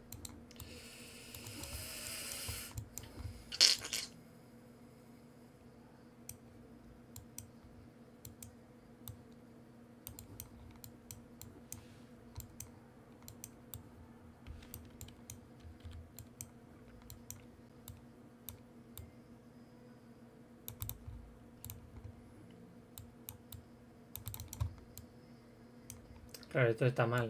Claro, esto está mal.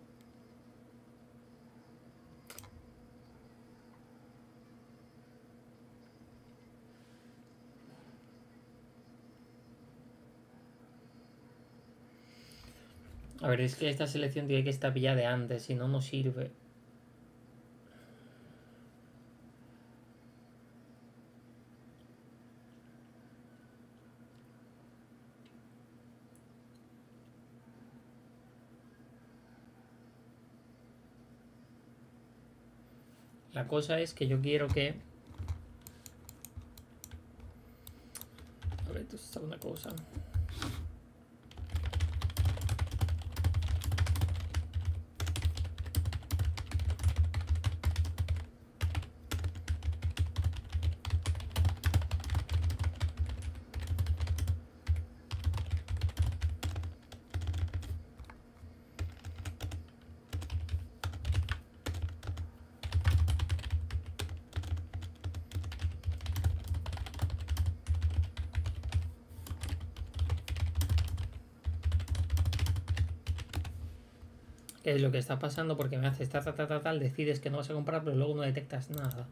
A ver, es que esta selección tiene que estar pillada de antes, si no, no sirve. La cosa es que yo quiero que... A ver, esto es una cosa. ¿Qué es lo que está pasando? Porque me haces tal, tal, tal, tal, tal, decides que no vas a comprar, pero luego no detectas nada.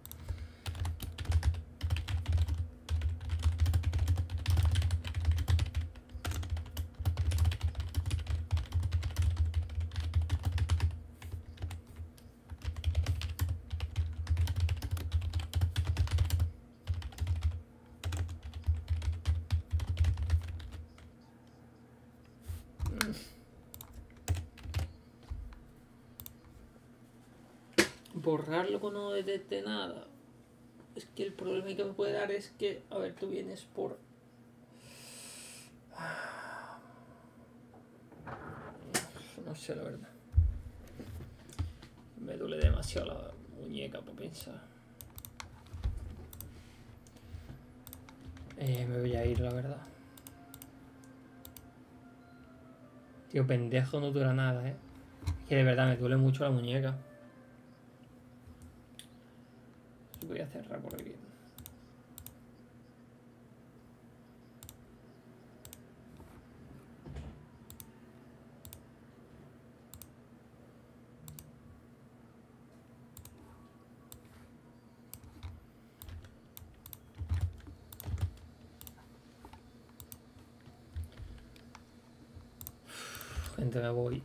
Borrarlo cuando no detecte nada. Es que el problema que me puede dar es que... A ver, tú vienes por... No sé, la verdad. Me duele demasiado la muñeca por pensar. Eh, me voy a ir, la verdad. Tío, pendejo, no dura nada, eh. Es que de verdad me duele mucho la muñeca. Voy a cerrar por aquí. Gente, me voy.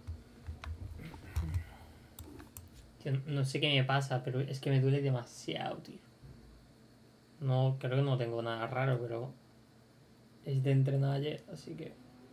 Tío, no sé qué me pasa, pero es que me duele demasiado, tío. No, creo que no tengo nada raro, pero es de entrenar ayer, así que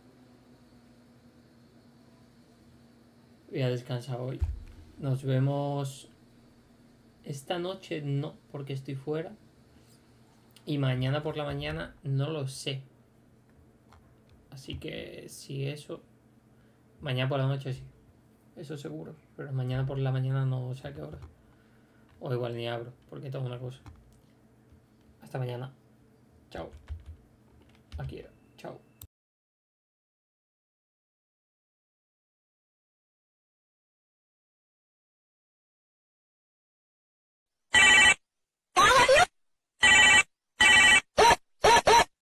voy a descansar hoy. Nos vemos esta noche, no, porque estoy fuera. Y mañana por la mañana no lo sé. Así que si eso... Mañana por la noche sí. Eso seguro. Pero mañana por la mañana no sé a qué hora. O igual ni abro, porque tengo una cosa. Hasta mañana. Chao. Aquí era. Chao.